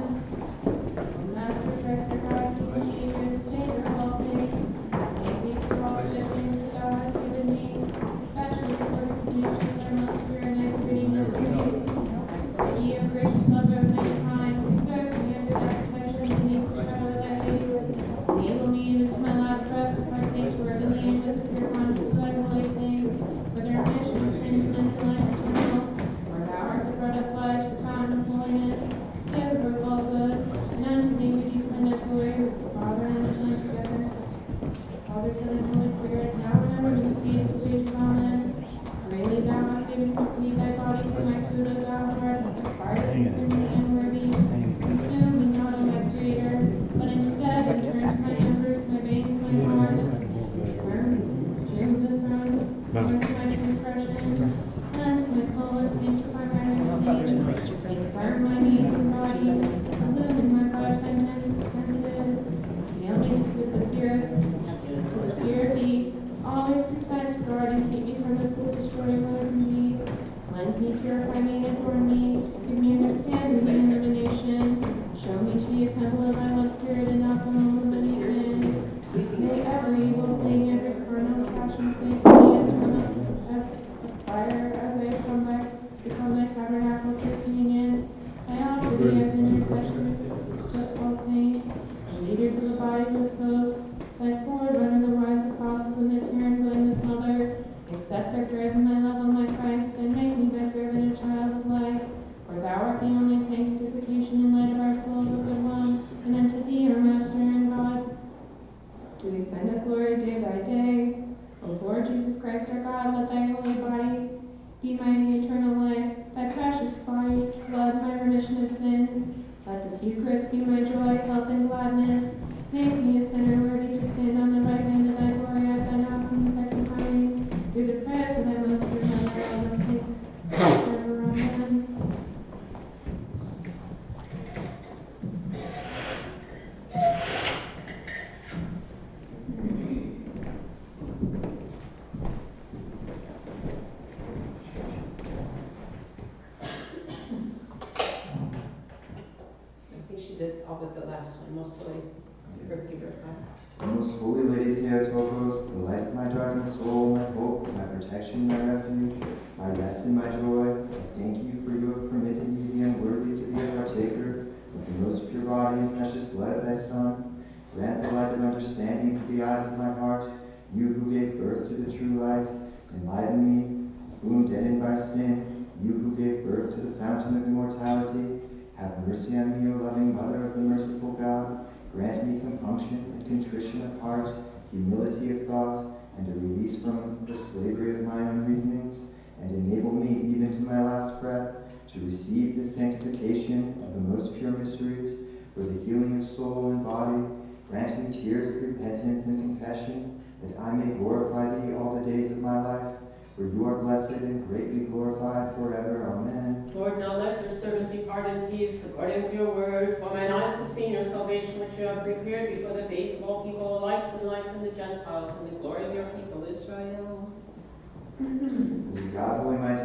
O Master Christ, our God, King of ages, Savior of all things, thank thee for all the good things that thou hast given me, especially for the communion of thy most pure and life-giving mysteries. I pray thee, O gracious lover of mankind, preserve me under thy protection beneath the shadow of thy face. Enable me into my last breath to partake worthily and with a pure conscience of thy holy things, for their remission of sins and unto life eternal. For thou art the bread of life, the fountain of holiness, giver of all good, and unto thee we descend in glory with the Father and the Son together. Father, Son, and Holy Spirit, now and ever, in the seas of ages, amen. Freely thou hast given me thy body for my food, O thou art, far consuming and worthy. Consume me not, O my Creator, but instead return to my members, my veins, my heart. Burn, consume the throne, burn my transgressions, cleanse my soul and sanctify my speech, confirm my needs and body, illumine my flesh and senses, nail me to the spirit, to the fear of thee, always protect, guard, and keep me from the soul-destroying words and deeds. Cleanse me, purify me, and adorn me. Give me understanding and illumination. Show me to be a temple of thy one spirit and not the home of many sins. May every evil thing, every carnal passion the last one, most holy earth giver of God. Most holy Lady Theotokos, the light of my darkened soul, my hope, my protection, my refuge, my rest and my joy, I thank you for you have permitted me the unworthy to be a partaker of the most pure body and precious blood of thy Son. Grant the light of understanding to the eyes of my heart, you who gave birth to the true light. Enlighten me, whom deadened by sin, you who gave birth to the fountain of immortality. Have mercy on me, O loving Mother of the merciful God. Grant me compunction and contrition of heart, humility of thought, and a release from the slavery of my own reasonings, and enable me, even to my last breath, to receive the sanctification of the most pure mysteries, for the healing of soul and body. Grant me tears of repentance and confession, that I may glorify thee all the days of my life. For you are blessed and greatly glorified forever. Amen. Lord, now let your servant depart in peace, according to your word. For mine eyes have seen your salvation, which you have prepared before the face of all people, a light from light from the Gentiles, and the glory of your people Israel. Holy God, holy mighty